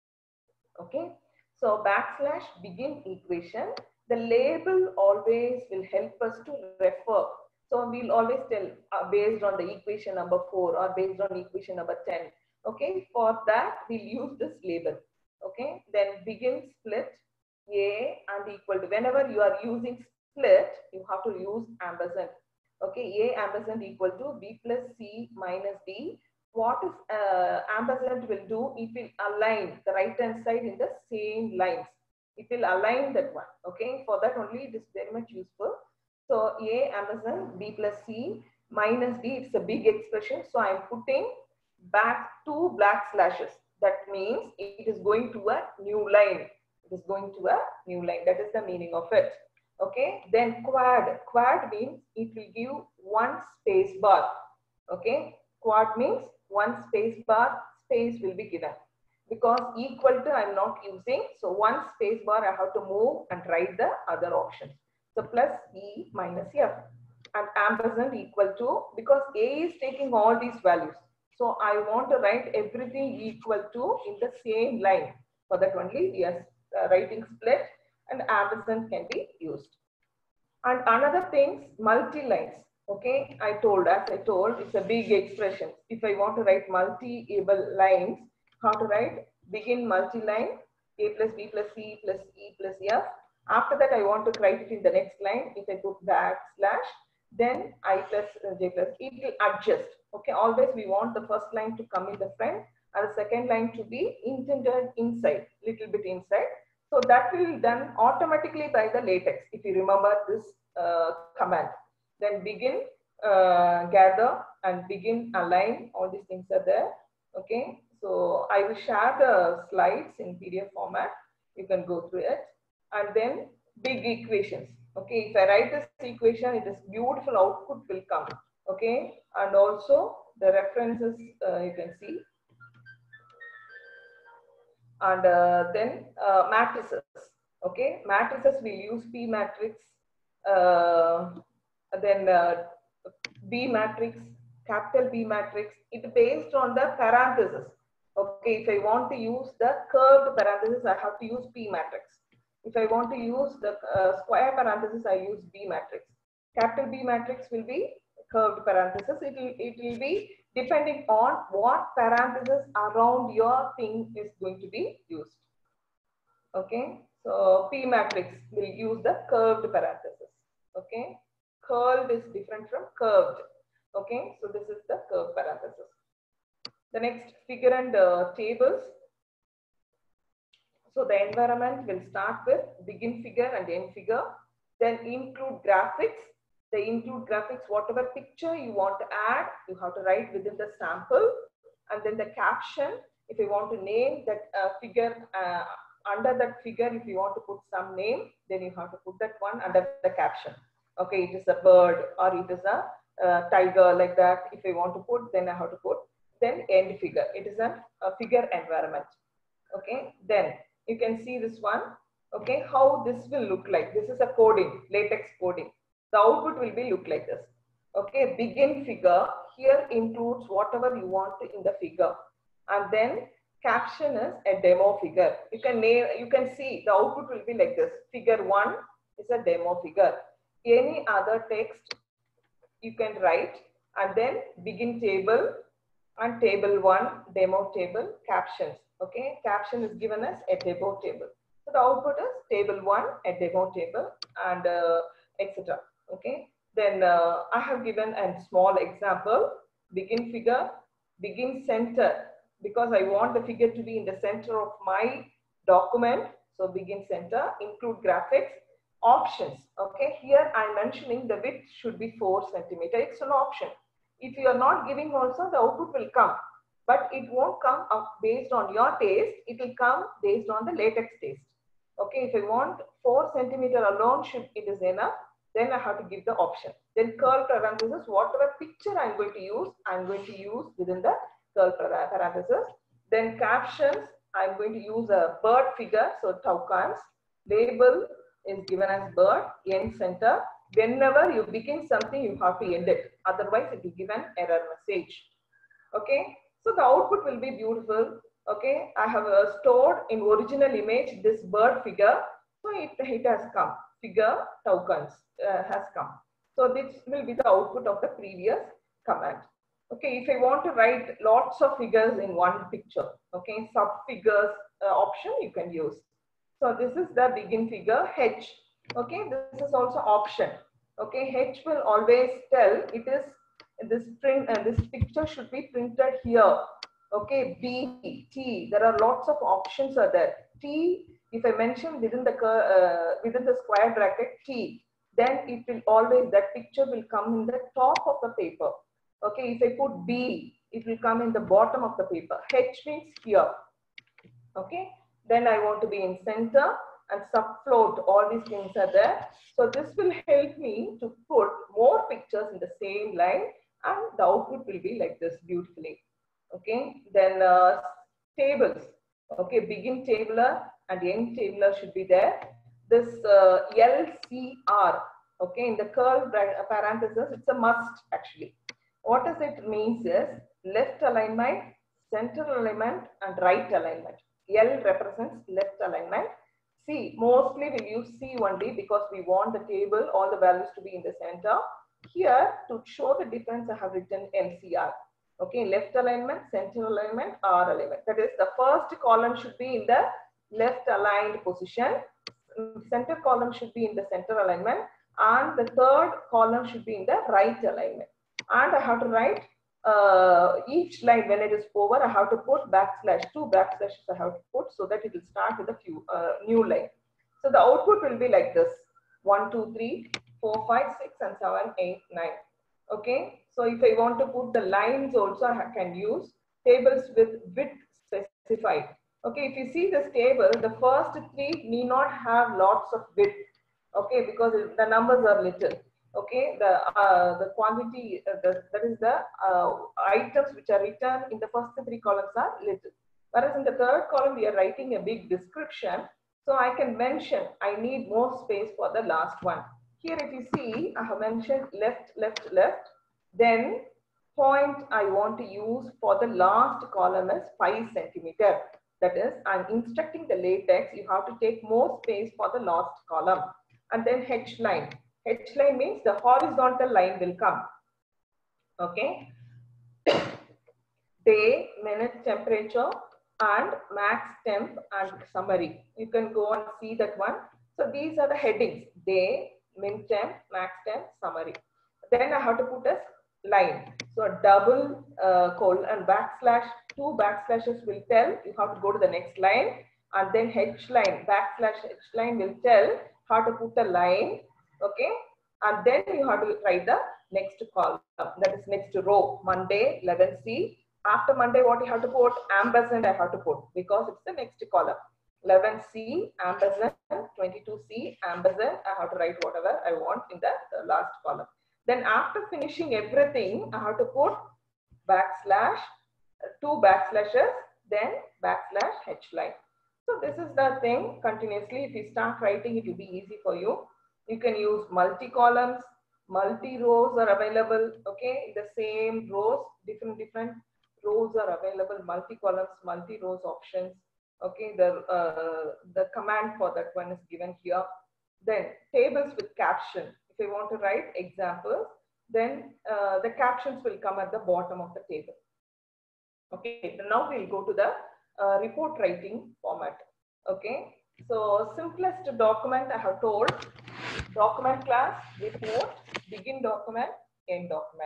Okay. So backslash begin equation. The label always will help us to refer. So we'll always tell based on the equation number 4 or based on equation number 10. Okay. For that, we'll use this label. Okay. Then begin split A and equal to. Whenever you are using split, you have to use ampersand. Okay. A ampersand equal to B plus C minus D. What is ampersand will do? It will align the right hand side in the same lines. It will align that one. Okay, for that only it is very much useful. So A ampersand B plus C minus D, it's a big expression. So I'm putting back two black slashes. That means it is going to a new line. It is going to a new line. That is the meaning of it. Okay, then quad. Quad means it will give one space bar. Okay, quad means one space bar, space will be given. Because equal to I'm not using, so one space bar I have to move and write the other options. So plus E minus F and ampersand equal to, because A is taking all these values. So I want to write everything equal to in the same line. For that only, yes, writing split and ampersand can be used. And another thing, multi-lines. Okay, as I told, it's a big expression. If I want to write multi-able lines, how to write? Begin multi-line, A plus B plus C plus E plus F. After that, I want to write it in the next line. If I put backslash, then I plus J plus, it will adjust. Okay, always we want the first line to come in the front and the second line to be intended inside, little bit inside. So that will be done automatically by the latex. If you remember this command, then begin gather and begin align, all these things are there. Okay, so I will share the slides in PDF format. You can go through it. And then big equations. Okay, if I write this equation, it is beautiful output will come. Okay, and also the references you can see. And then matrices. Okay, matrices we use P matrix, then B matrix, capital B matrix. It based on the parentheses. Okay, if I want to use the curved parentheses, I have to use P matrix. If I want to use the square parentheses, I use B matrix. Capital B matrix will be curved parentheses. It will be depending on what parentheses around your thing is going to be used. Okay, so P matrix will use the curved parentheses. Okay, curved is different from curved. Okay, so this is the curved parentheses. The next figure and tables. So the environment will start with begin figure and end figure. Then include graphics. They include graphics, whatever picture you want to add, you have to write within the sample. And then the caption, if you want to name that figure, under that figure, if you want to put some name, then you have to put that one under the caption. Okay, it is a bird or it is a tiger, like that. If I want to put, then I have to put. Then end figure, it is a figure environment. Okay, then you can see this one. Okay, how this will look like. This is a coding, latex coding. The output will be look like this. Okay, begin figure here includes whatever you want in the figure, and then caption is a demo figure. You can name, you can see the output will be like this. Figure 1 is a demo figure. Any other text you can write, and then begin table and table 1 demo table captions. Okay, caption is given as a demo table. So the output is table 1 a demo table and etc. Okay, then I have given a small example. Begin figure, begin center, because I want the figure to be in the center of my document. So begin center, include graphics, options. Okay, here I'm mentioning the width should be 4 centimeter. It's an option. If you are not giving also, the output will come, but it won't come up based on your taste. It will come based on the latex taste. Okay, if I want 4 centimeter alone, it is enough. Then I have to give the option. Then curl parentheses, whatever picture I'm going to use within the curl parentheses. Then captions, I'm going to use a bird figure, so toucans. Label is given as bird, end center. Whenever you begin something, you have to end it. Otherwise, it will give an error message. Okay, so the output will be beautiful. Okay, I have stored in original image this bird figure. So it has come. Figure tokens has come. So this will be the output of the previous command. Okay, if I want to write lots of figures in one picture, okay, sub figures option you can use. So this is the begin figure H. Okay, this is also option. Okay, H will always tell it is this print and this picture should be printed here. Okay, B, T. There are lots of options are there. T, if I mention within the square bracket T, then it will always, that picture will come in the top of the paper. Okay, if I put B, it will come in the bottom of the paper. H means here. Okay, then I want to be in center and subfloat, all these things are there. So this will help me to put more pictures in the same line, and the output will be like this beautifully. Okay, then tables. Okay, begin tabular and end tabular should be there. This LCR, okay, in the curl parenthesis, it's a must actually. What does it means is left alignment, center alignment, and right alignment. L represents left alignment. C, mostly we'll use C only because we want the table, all the values to be in the center. Here, to show the difference, I have written LCR. Okay, left alignment, center alignment, R alignment. That is, the first column should be in the left aligned position. Center column should be in the center alignment. And the third column should be in the right alignment. And I have to write each line when it is over, I have to put backslash, 2 backslashes I have to put so that it will start with a few new line. So the output will be like this: 1, 2, 3, 4, 5, 6, and 7, 8, 9. Okay. So if I want to put the lines also, I can use tables with width specified. Okay. If you see this table, the first 3 need not have lots of width. Okay, because the numbers are little. Okay, the quantity, that is the items which are written in the first 3 columns are little. Whereas in the third column, we are writing a big description. So I can mention, I need more space for the last one. Here, if you see, I have mentioned left, left, left. Then point I want to use for the last column is 5 centimeter. That is, I'm instructing the latex, you have to take more space for the last column. And then H line. H line means the horizontal line will come. Okay. Day, minute, temperature, and max temp and summary. You can go and see that one. So these are the headings: day, min temp, max temp, summary. Then I have to put a line. So a double colon and backslash, 2 backslashes will tell you have to go to the next line. And then H line, backslash H line will tell how to put a line. Okay. And then you have to write the next column, that is next row, Monday, 11C. After Monday, what you have to put? Ampersand I have to put because it's the next column. 11C, ampersand, 22C, ampersand. I have to write whatever I want in the last column. Then after finishing everything, I have to put backslash, 2 backslashes, then backslash H line. So this is the thing continuously. If you start writing, it will be easy for you. You can use multi-columns, multi-rows are available. Okay, in the same rows, different rows are available, multi-columns, multi-rows options. Okay, the command for that one is given here. Then tables with caption. If I want to write examples, then the captions will come at the bottom of the table. Okay, now we'll go to the report writing format. Okay, so simplest document I have told: document class, report, begin document, end document.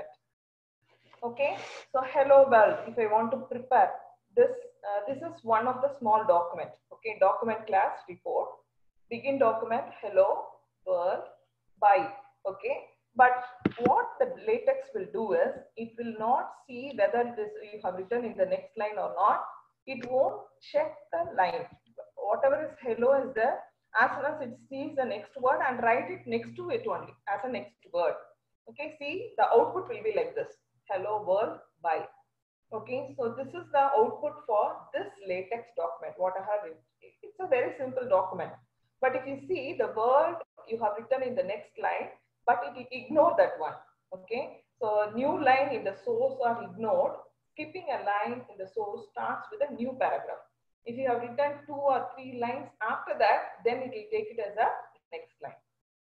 Okay, so hello world. If I want to prepare this, this is one of the small document. Okay, document class, report, begin document, hello world, bye. Okay, but what the latex will do is it will not see whether this you have written in the next line or not. It won't check the line. Whatever is hello is there. As soon as it sees the next word and write it next to it only as a next word. Okay, see the output will be like this: hello world, bye. Okay, so this is the output for this latex document. What I have written, it's a very simple document. But if you see the word you have written in the next line, but it will ignore that one. Okay, so new line in the source are ignored. Skipping a line in the source starts with a new paragraph. If you have written 2 or 3 lines after that, then it will take it as a next line.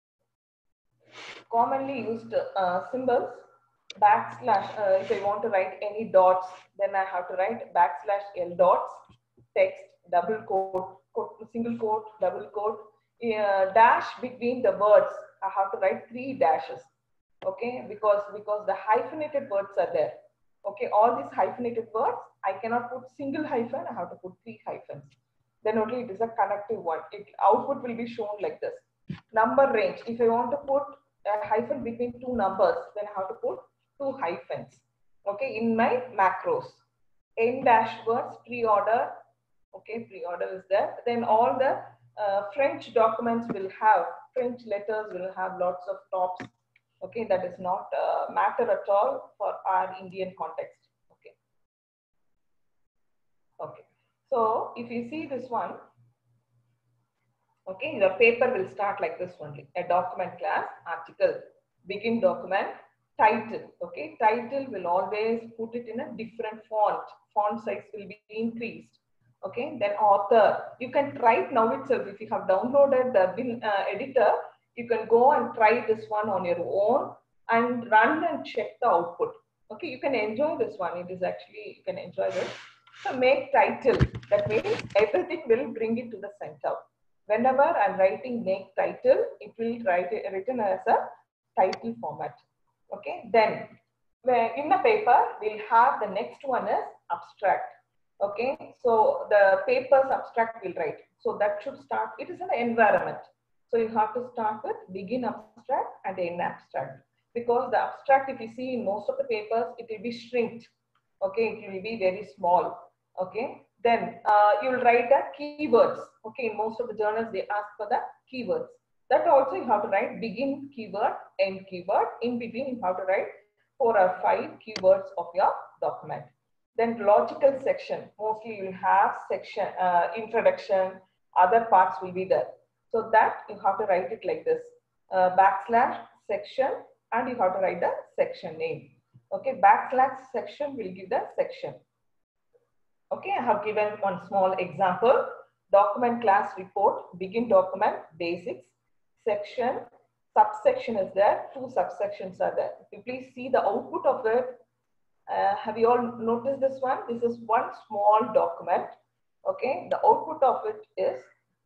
Commonly used symbols, backslash, if I want to write any dots, then I have to write backslash L dots, text, double quote, single quote, double quote, dash between the words, I have to write 3 dashes, okay, because the hyphenated words are there. Okay, all these hyphenated words, I cannot put single hyphen, I have to put 3 hyphens. Then only it is a connective one. Output will be shown like this. Number range, if I want to put a hyphen between 2 numbers, then I have to put 2 hyphens. Okay, in my macros. N dash words, pre-order. Okay, pre-order is there. Then all the French documents will have, French letters will have lots of tops. Okay, that is not matter at all for our Indian context. Okay. Okay. So if you see this one, okay, the paper will start like this only. A document class, article, begin document, title. Okay, title will always put it in a different font. Font size will be increased. Okay, then author. You can try it now itself. If you have downloaded the bin editor, you can go and try this one on your own and run and check the output. Okay, you can enjoy this one. It is actually, you can enjoy this. So make title. That means everything will bring it to the center. Whenever I'm writing make title, it will written as a title format. Okay, then in the paper, we'll have the next one is abstract. Okay, so the paper's abstract will write. So that should start, it is an environment. So you have to start with begin abstract and end abstract. Because the abstract, if you see in most of the papers, it will be shrinked. Okay, it will be very small. Okay, then you'll write the keywords. Okay, in most of the journals, they ask for the keywords. That also you have to write begin keyword, end keyword. In between, you have to write 4 or 5 keywords of your document. Then logical section, mostly you will have section, introduction, other parts will be there. So that you have to write it like this, backslash section, and you have to write the section name. Okay, backslash section will give the section. Okay, I have given one small example. Document class report, begin document, basics, section, subsection is there, 2 subsections are there. If you please see the output of it, have you all noticed this one? This is one small document. Okay, the output of it is,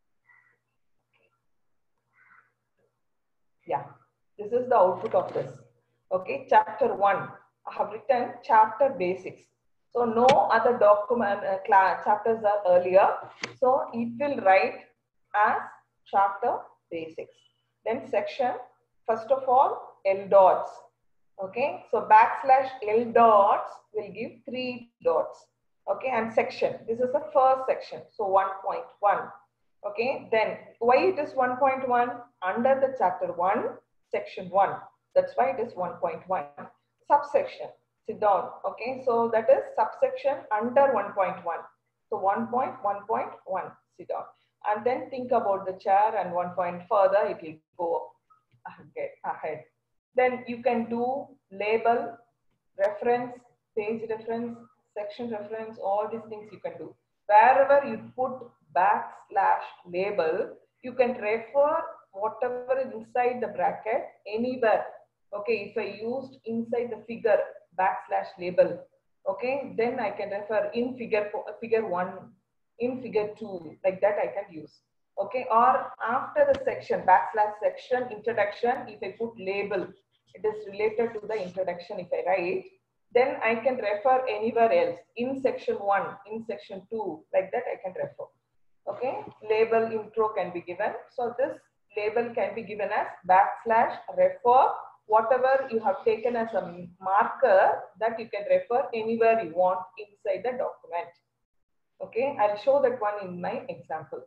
yeah, this is the output of this. Okay, chapter 1, I have written chapter basics. So no other document chapters are earlier. So it will write as chapter basics. Then section, first of all, L dots. Okay, so backslash L dots will give 3 dots. Okay, and section, this is the first section. So 1.1. Okay, then why it is 1.1? Under the chapter 1, section 1. That's why it is 1.1. Subsection, sit down. Okay, so that is subsection under 1.1. So 1.1.1, sit down. And then think about the chair, and 1 point further, it will go ahead. Then you can do label, reference, page reference, section reference, all these things you can do. Wherever you put backslash label, you can refer whatever is inside the bracket anywhere. Okay, if I used inside the figure backslash label, okay, then I can refer in figure 1, in figure 2, like that I can use. Okay, or after the section, backslash section, introduction, if I put label, it is related to the introduction if I write, then I can refer anywhere else, in section 1, in section 2, like that I can refer. Okay, label intro can be given. So this label can be given as backslash refer, whatever you have taken as a marker, that you can refer anywhere you want inside the document. Okay, I'll show that one in my example.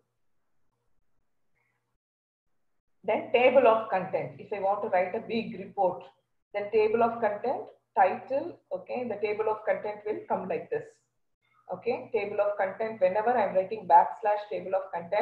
Then table of content. If I want to write a big report, then table of content, title, okay, the table of content will come like this. Okay, table of content, whenever I'm writing backslash table of content,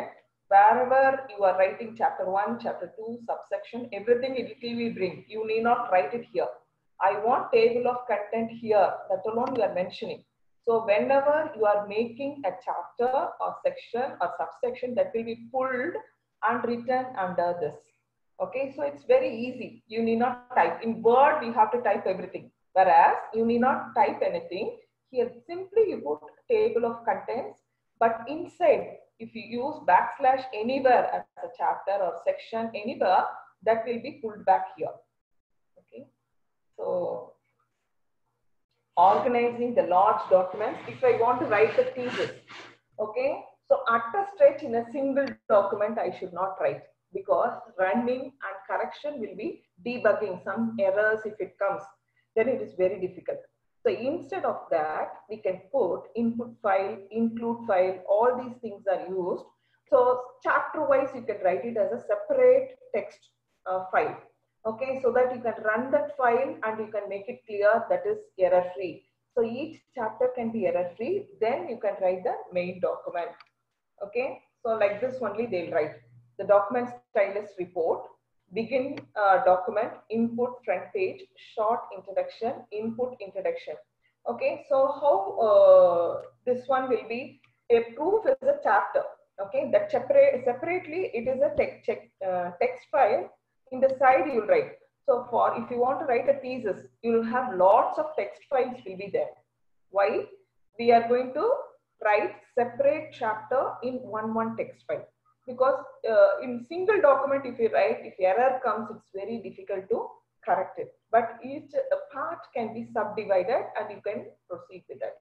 Wherever you are writing chapter 1, chapter 2, subsection, everything it will bring. You need not write it here. I want table of content here. That alone you are mentioning. So whenever you are making a chapter or section or subsection, that will be pulled and written under this. Okay, so it's very easy. You need not type. In Word, you have to type everything. Whereas you need not type anything. Here simply you put table of contents, but inside if you use backslash anywhere as a chapter or section anywhere, that will be pulled back here. Okay, so organizing the large documents. If I want to write the thesis, okay, so at a stretch in a single document I should not write, because running and correction will be debugging some errors. If it comes, then it is very difficult. So instead of that, we can put input file, include file, all these things are used. So chapter wise, you can write it as a separate text file. Okay, so that you can run that file and you can make it clear that is error free. So each chapter can be error free. Then you can write the main document. Okay, so like this only they'll write. The document style is report. Begin document, input front page, short introduction, input introduction. Okay, so how this one will be, a proof is a chapter. Okay, that separately it is a text file. In the side you will write. So for if you want to write a thesis, you will have lots of text files will be there. Why? We are going to write separate chapter in one text file, because in single document if you write, if error comes, it's very difficult to correct it. But each part can be subdivided and you can proceed with that.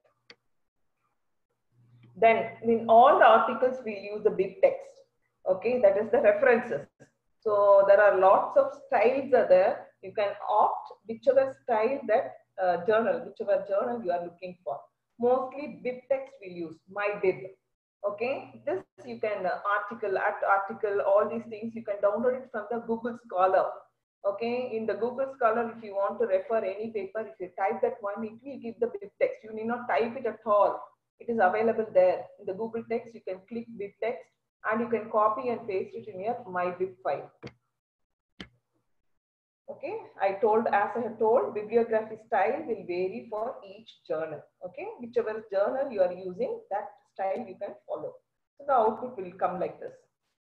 Then in all the articles we use the big text. Okay, that is the references. So there are lots of styles are there. You can opt whichever style that whichever journal you are looking for. Mostly bib text we use, my bib. Okay, this you can article, all these things you can download it from the Google Scholar. Okay, in the Google Scholar, if you want to refer any paper, if you type that one, it will give the bib text. You need not type it at all. It is available there in the Google text. You can click bib text and you can copy and paste it in your MyBib file. Okay, as I have told, bibliography style will vary for each journal. Okay, whichever journal you are using, that style you can follow. So the output will come like this.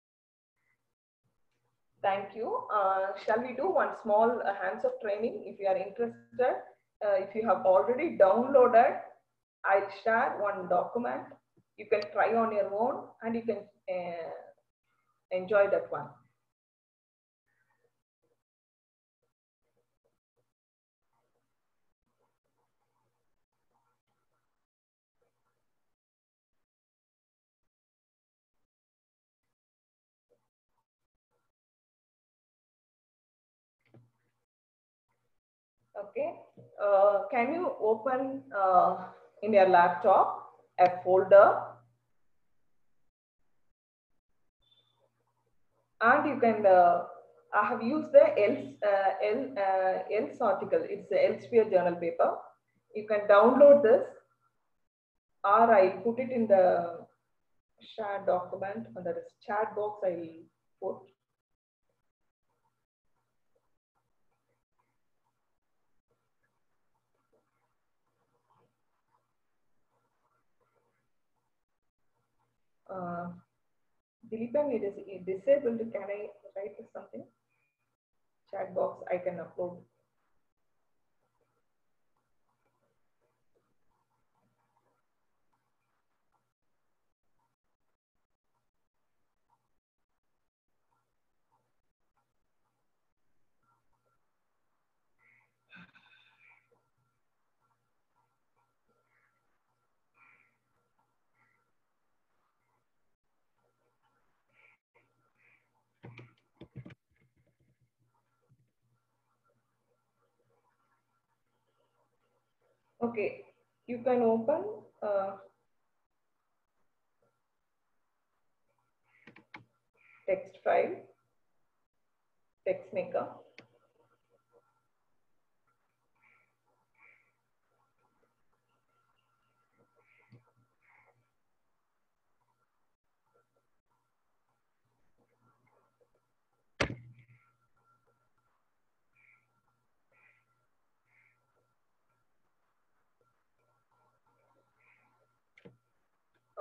Thank you. Shall we do one small hands-on training? If you are interested, if you have already downloaded, I'll share one document. You can try on your own and you can enjoy that one. Okay, can you open in your laptop a folder, and you can I have used the else article. It's the Elsevier journal paper. You can download this, or I put it in the shared document under the chat box. I will put. Dileepan, it is disabled. Can I write something? Chat box, I can upload. Okay, you can open text file, text maker.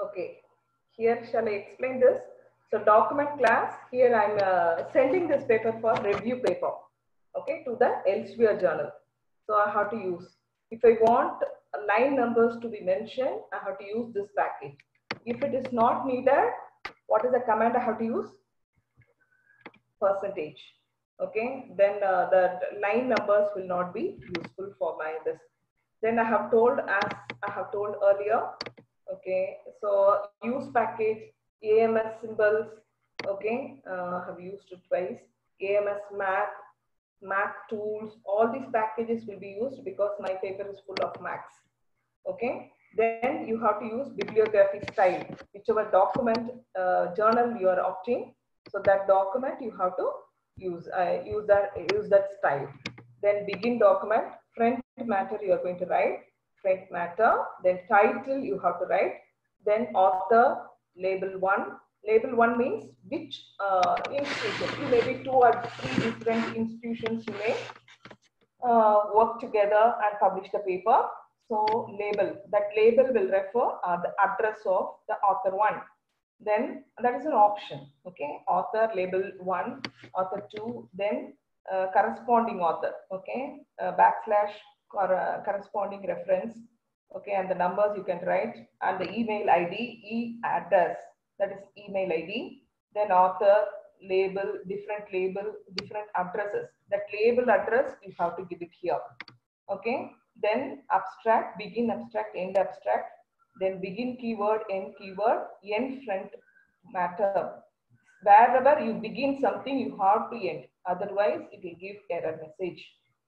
Okay, here shall I explain this? So document class, here I'm sending this paper for review paper, okay, to the Elsevier journal. So I have to use, if I want line numbers to be mentioned, I have to use this package. If it is not needed, what is the command I have to use? Percentage. Okay, then the line numbers will not be useful for my this. Then I have told, as I have told earlier, okay, so use package AMS symbols, okay, have used it twice. AMS Mac tools, all these packages will be used because my paper is full of Macs. Okay, then you have to use bibliography style, whichever document journal you are opting, so that document you have to use use that style. Then begin document, front matter you are going to write, front matter, then title you have to write, then author, label one means which institution, you may be 2 or 3 different institutions you may work together and publish the paper. So label, that label will refer the address of the author 1. Then that is an option, okay, author label 1, author 2, then corresponding author, okay, backslash corresponding reference, okay, and the numbers you can write, and the email ID, address, that is email ID, then author, label, different addresses. That label address you have to give it here. Okay. Then abstract, begin abstract, end abstract. Then begin keyword, end front matter. Wherever you begin something, you have to end. Otherwise, it will give error message.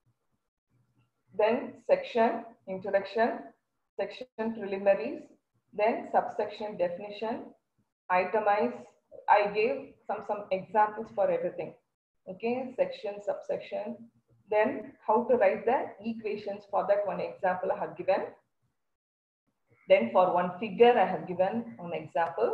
Then section, introduction, section preliminaries, then subsection definition, itemize. I gave some examples for everything. Okay, section, subsection. Then how to write the equations, for that one example I have given. Then for one figure I have given an example.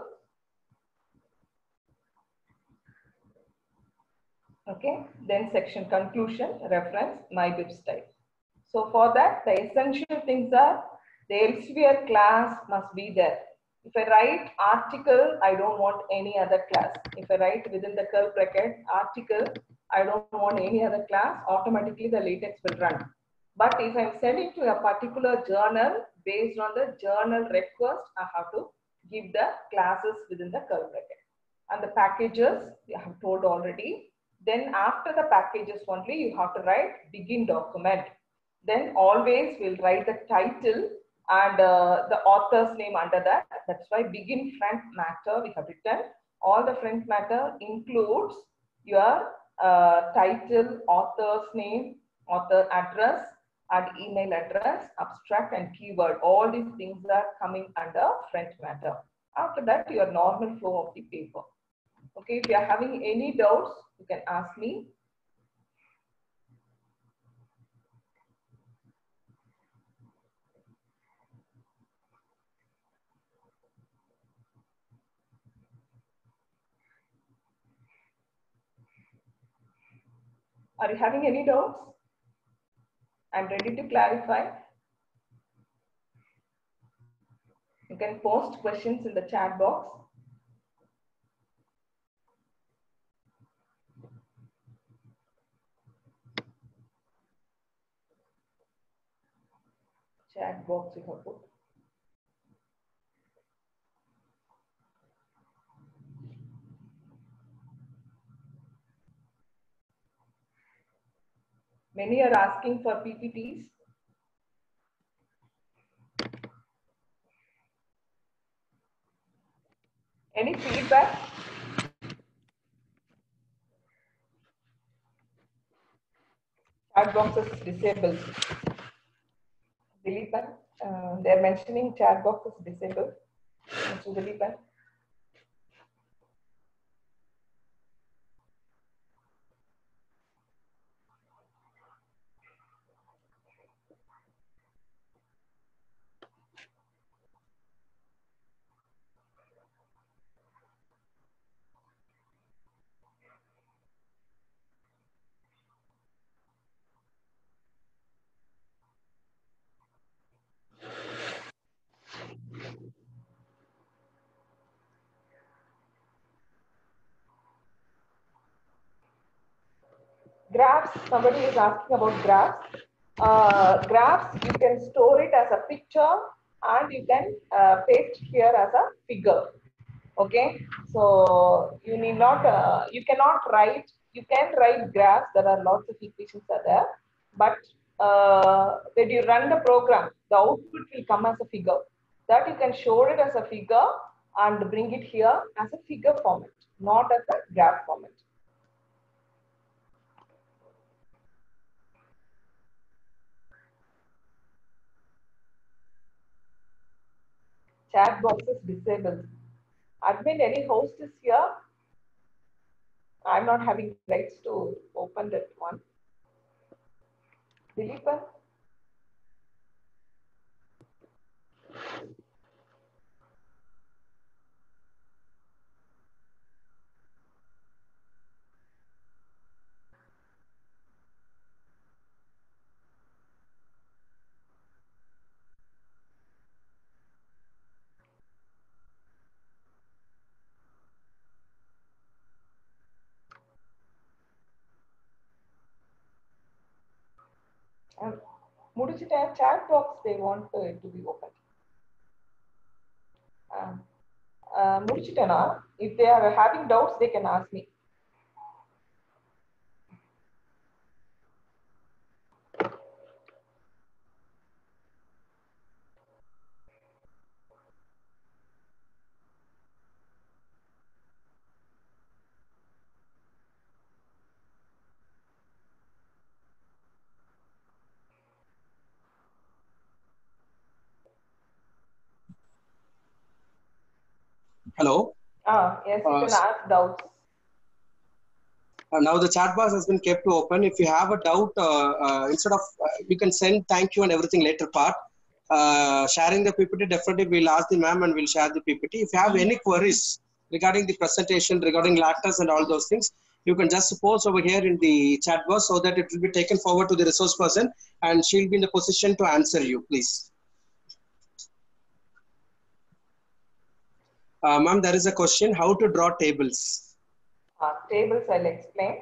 Okay, then section conclusion, reference, my bib style. So for that, the essential things are the Elsevier class must be there. If I write article, I don't want any other class. If I write within the curly bracket article, I don't want any other class, automatically the latex will run. But if I'm sending to a particular journal, based on the journal request, I have to give the classes within the curly bracket. And the packages, I have told already. Then after the packages only, you have to write begin document. Then always we'll write the title and the author's name under that. That's why begin front matter we have written. All the front matter includes your title, author's name, author address, and email address, abstract and keyword. All these things are coming under front matter. After that, your normal flow of the paper. Okay, if you are having any doubts, you can ask me. Are you having any doubts? I'm ready to clarify. You can post questions in the chat box. Chat box you have put. Many are asking for PPTs. Any feedback? Chat box is disabled. Dilipan, they're mentioning chat box is disabled. Mr. Dilipan. Graphs, somebody is asking about graphs. Graphs, you can store it as a picture and you can paste here as a figure. Okay, so you need not, you cannot write, you can write graphs, there are lots of equations are there, but when you run the program, the output will come as a figure. That you can show it as a figure and bring it here as a figure format, not as a graph format. Chat box is disabled. Admin, any host is here? I'm not having rights to open that one. Dileepan? Mudichita chat box, they want it to be open. Mudichitana, if they are having doubts, they can ask me. Hello. Yes, you can ask doubts. Now the chat box has been kept open. If you have a doubt, instead of you can send thank you and everything later part. Sharing the PPT, definitely we'll ask the ma'am and we'll share the PPT. If you have any queries regarding the presentation, regarding lattice and all those things, you can just post over here in the chat box so that it will be taken forward to the resource person and she'll be in the position to answer you, please. Ma'am, there is a question, how to draw tables? Tables, I'll explain.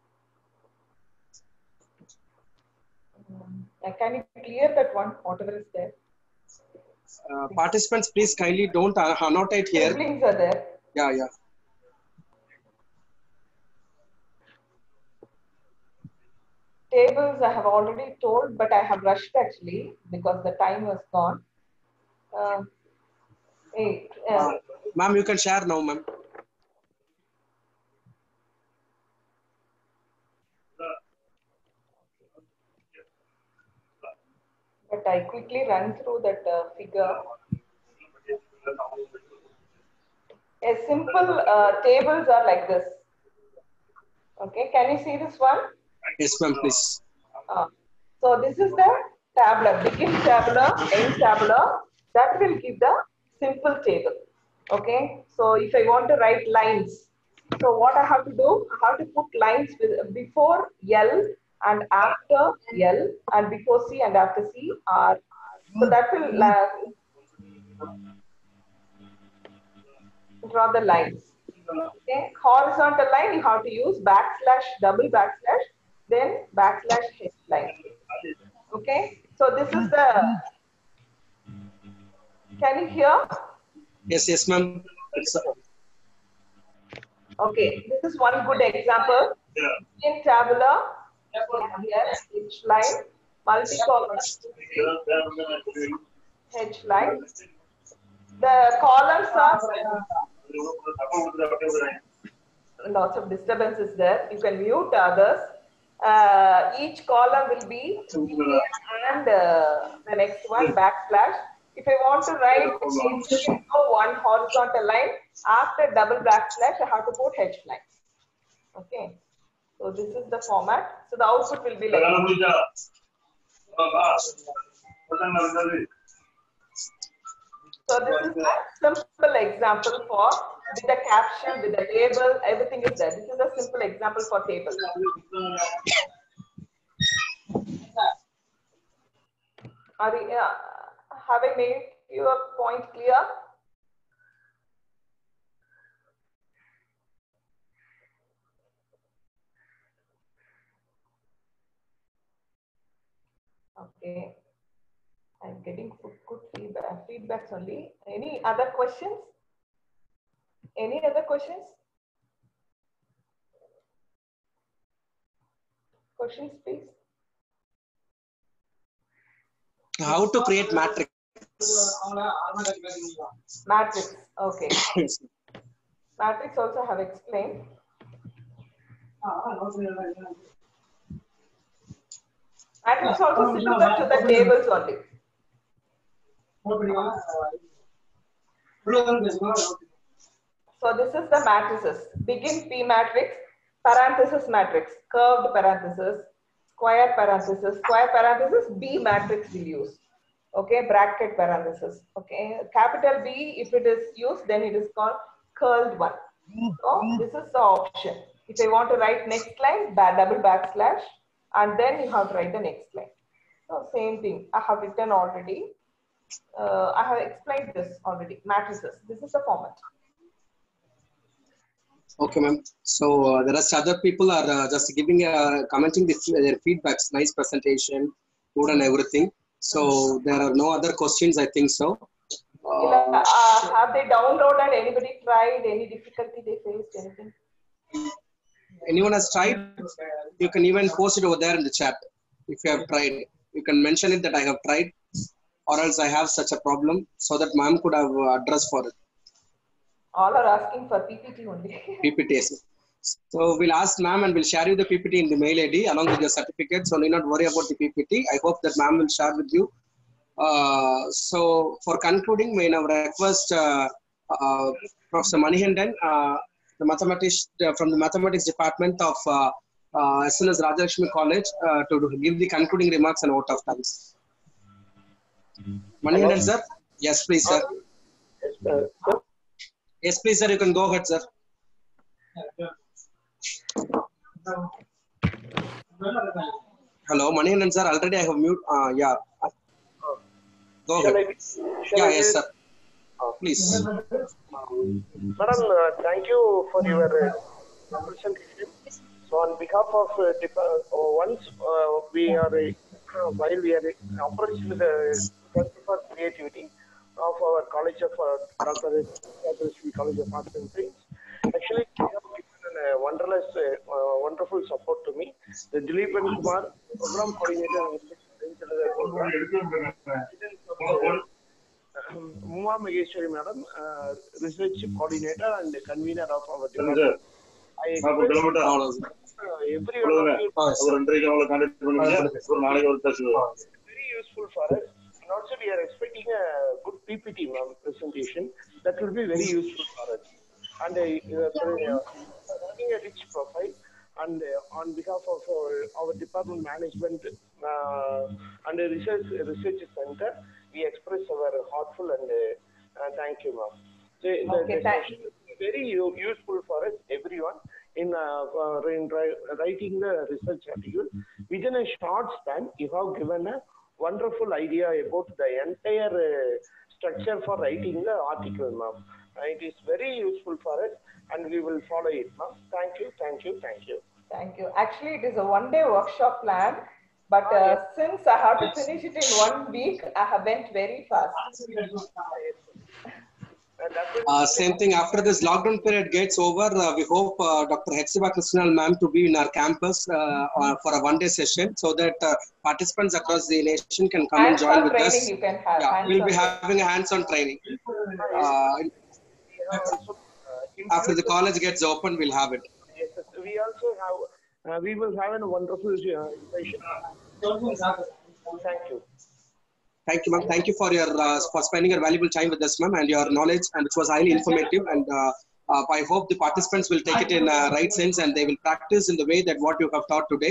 Can you clear that one, whatever is there? Participants, please kindly don't annotate here. Siblings are there. Yeah, yeah. Tables I have already told, but I have rushed actually because the time was gone. Ma'am, you can share now, ma'am. But I quickly run through that figure. A simple tables are like this. Okay, can you see this one? Yes, ma'am, please. So this is the tabular, begin tabular, end tabular. That will give the simple table. Okay, so if I want to write lines, so what I have to do, I have to put lines with, before L and after L, and before C and after C R. So that will draw the lines. Okay, horizontal line you have to use backslash, double backslash, then backslash H line. Okay, so this is the, can you hear? Yes, yes, ma'am. Okay, this is one good example. In tabular, H line, multi-column, H line. The columns are, lots of disturbances there. You can mute others. Each column will be and the next one backslash. If I want to write one horizontal line, after double backslash, I have to put H line. Okay. So this is the format. So the output will be like this. So this is a simple example for with the caption, with the table, everything is there. This is a simple example for table. Have I made your point clear? Okay. I'm getting good feedbacks only. Any other questions? Any other questions? Questions, please. How to create matrix? Matrix. Okay. Matrix also have explained. Matrix also similar to the tables only. So this is the matrices. Begin P matrix, parenthesis matrix, curved parenthesis, square parenthesis, B matrix will use. Okay, bracket parenthesis. Okay, capital B, if it is used, then it is called curled one. So this is the option. If I want to write next line, double backslash, and then you have to write the next line. So same thing, I have written already. I have explained this already, matrices. This is the format. Okay, ma'am. So the rest other people are just giving, commenting their feedbacks. Nice presentation, good and everything. So there are no other questions, I think so. Have they downloaded? Anybody tried? Any difficulty they faced? Anything? Anyone has tried? You can even post it over there in the chat. If you have tried, you can mention it that I have tried, or else I have such a problem, so that ma'am could have addressed for it. All are asking for PPT only. PPT. So we'll ask ma'am and we'll share you the PPT in the mail ID along with your certificate. So need not worry about the PPT. I hope that ma'am will share with you. So for concluding, may now request Professor Manihandan, the mathematics from the mathematics department of SNS Rajalakshmi College, to give the concluding remarks and out of times. Manihandan sir, yes please sir. Yes please sir, you can go ahead sir. Hello, Manihandan sir. Already I have mute. Yeah. Go ahead. Yes sir. Please. Madam, thank you for your presentation. So on behalf of once we are while we are approached with the Center for Creativity of our College of Dr. College of Arts and Science, actually they have given a wonderful support to me. The Dileepan Kumar, program coordinator, Uma Maheshwari madam, research coordinator and convener of our department. I expect everyone very useful for us. And also we are expecting a good PPT presentation that will be very useful for us. And having a rich profile, and on behalf of our department management and the research center, we express our heartful and thank you, ma'am. The session is very useful for us, everyone, in writing the research article. Within a short span, you have given a wonderful idea about the entire structure for writing the article, ma'am. It is very useful for us, and we will follow it, ma'am. Thank you, thank you, thank you. Thank you. Actually, it is a one-day workshop plan, but since I have to finish it in 1 week, I have went very fast. Same thing, after this lockdown period gets over, we hope Dr. Hepzibah Krishnal ma'am to be in our campus for a one-day session, so that participants across the nation can come and join with us. You can have. Yeah, we'll be having a hands-on training. After the college gets open, we'll have it. Yes, we also have, we will have a wonderful session. Thank you. Thank you, ma'am. Thank you for your for spending your valuable time with us, ma'am, and your knowledge, and which was highly informative. And I hope the participants will take it in right sense, and they will practice in the way that what you have taught today.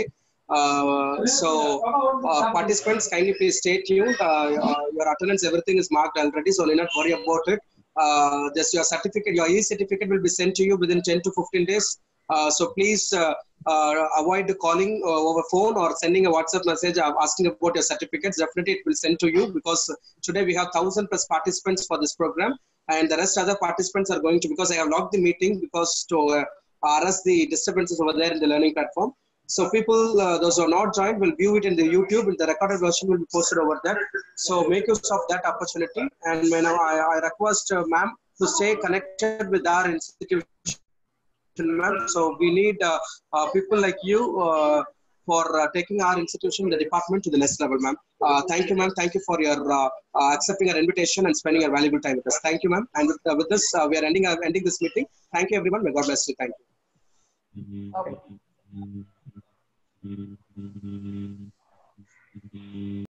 Participants, kindly please stay tuned. Your attendance, everything is marked already, so do not worry about it. Just your certificate, your e-certificate will be sent to you within 10 to 15 days. So please avoid calling over phone or sending a WhatsApp message asking about your certificates. Definitely it will send to you, because today we have 1,000+ participants for this program, and the rest other participants are going to, because I have logged the meeting because to arrest the disturbances over there in the learning platform. So people, those who are not joined, will view it in the YouTube. And the recorded version will be posted over there. So make use of that opportunity. And when I request ma'am to stay connected with our institution, ma'am. So we need people like you for taking our institution, the department, to the next level, ma'am. Thank you, ma'am. Thank you for your accepting our invitation and spending your valuable time with us. Thank you, ma'am. And with this, we are ending this meeting. Thank you, everyone. May God bless you. Thank you. Okay.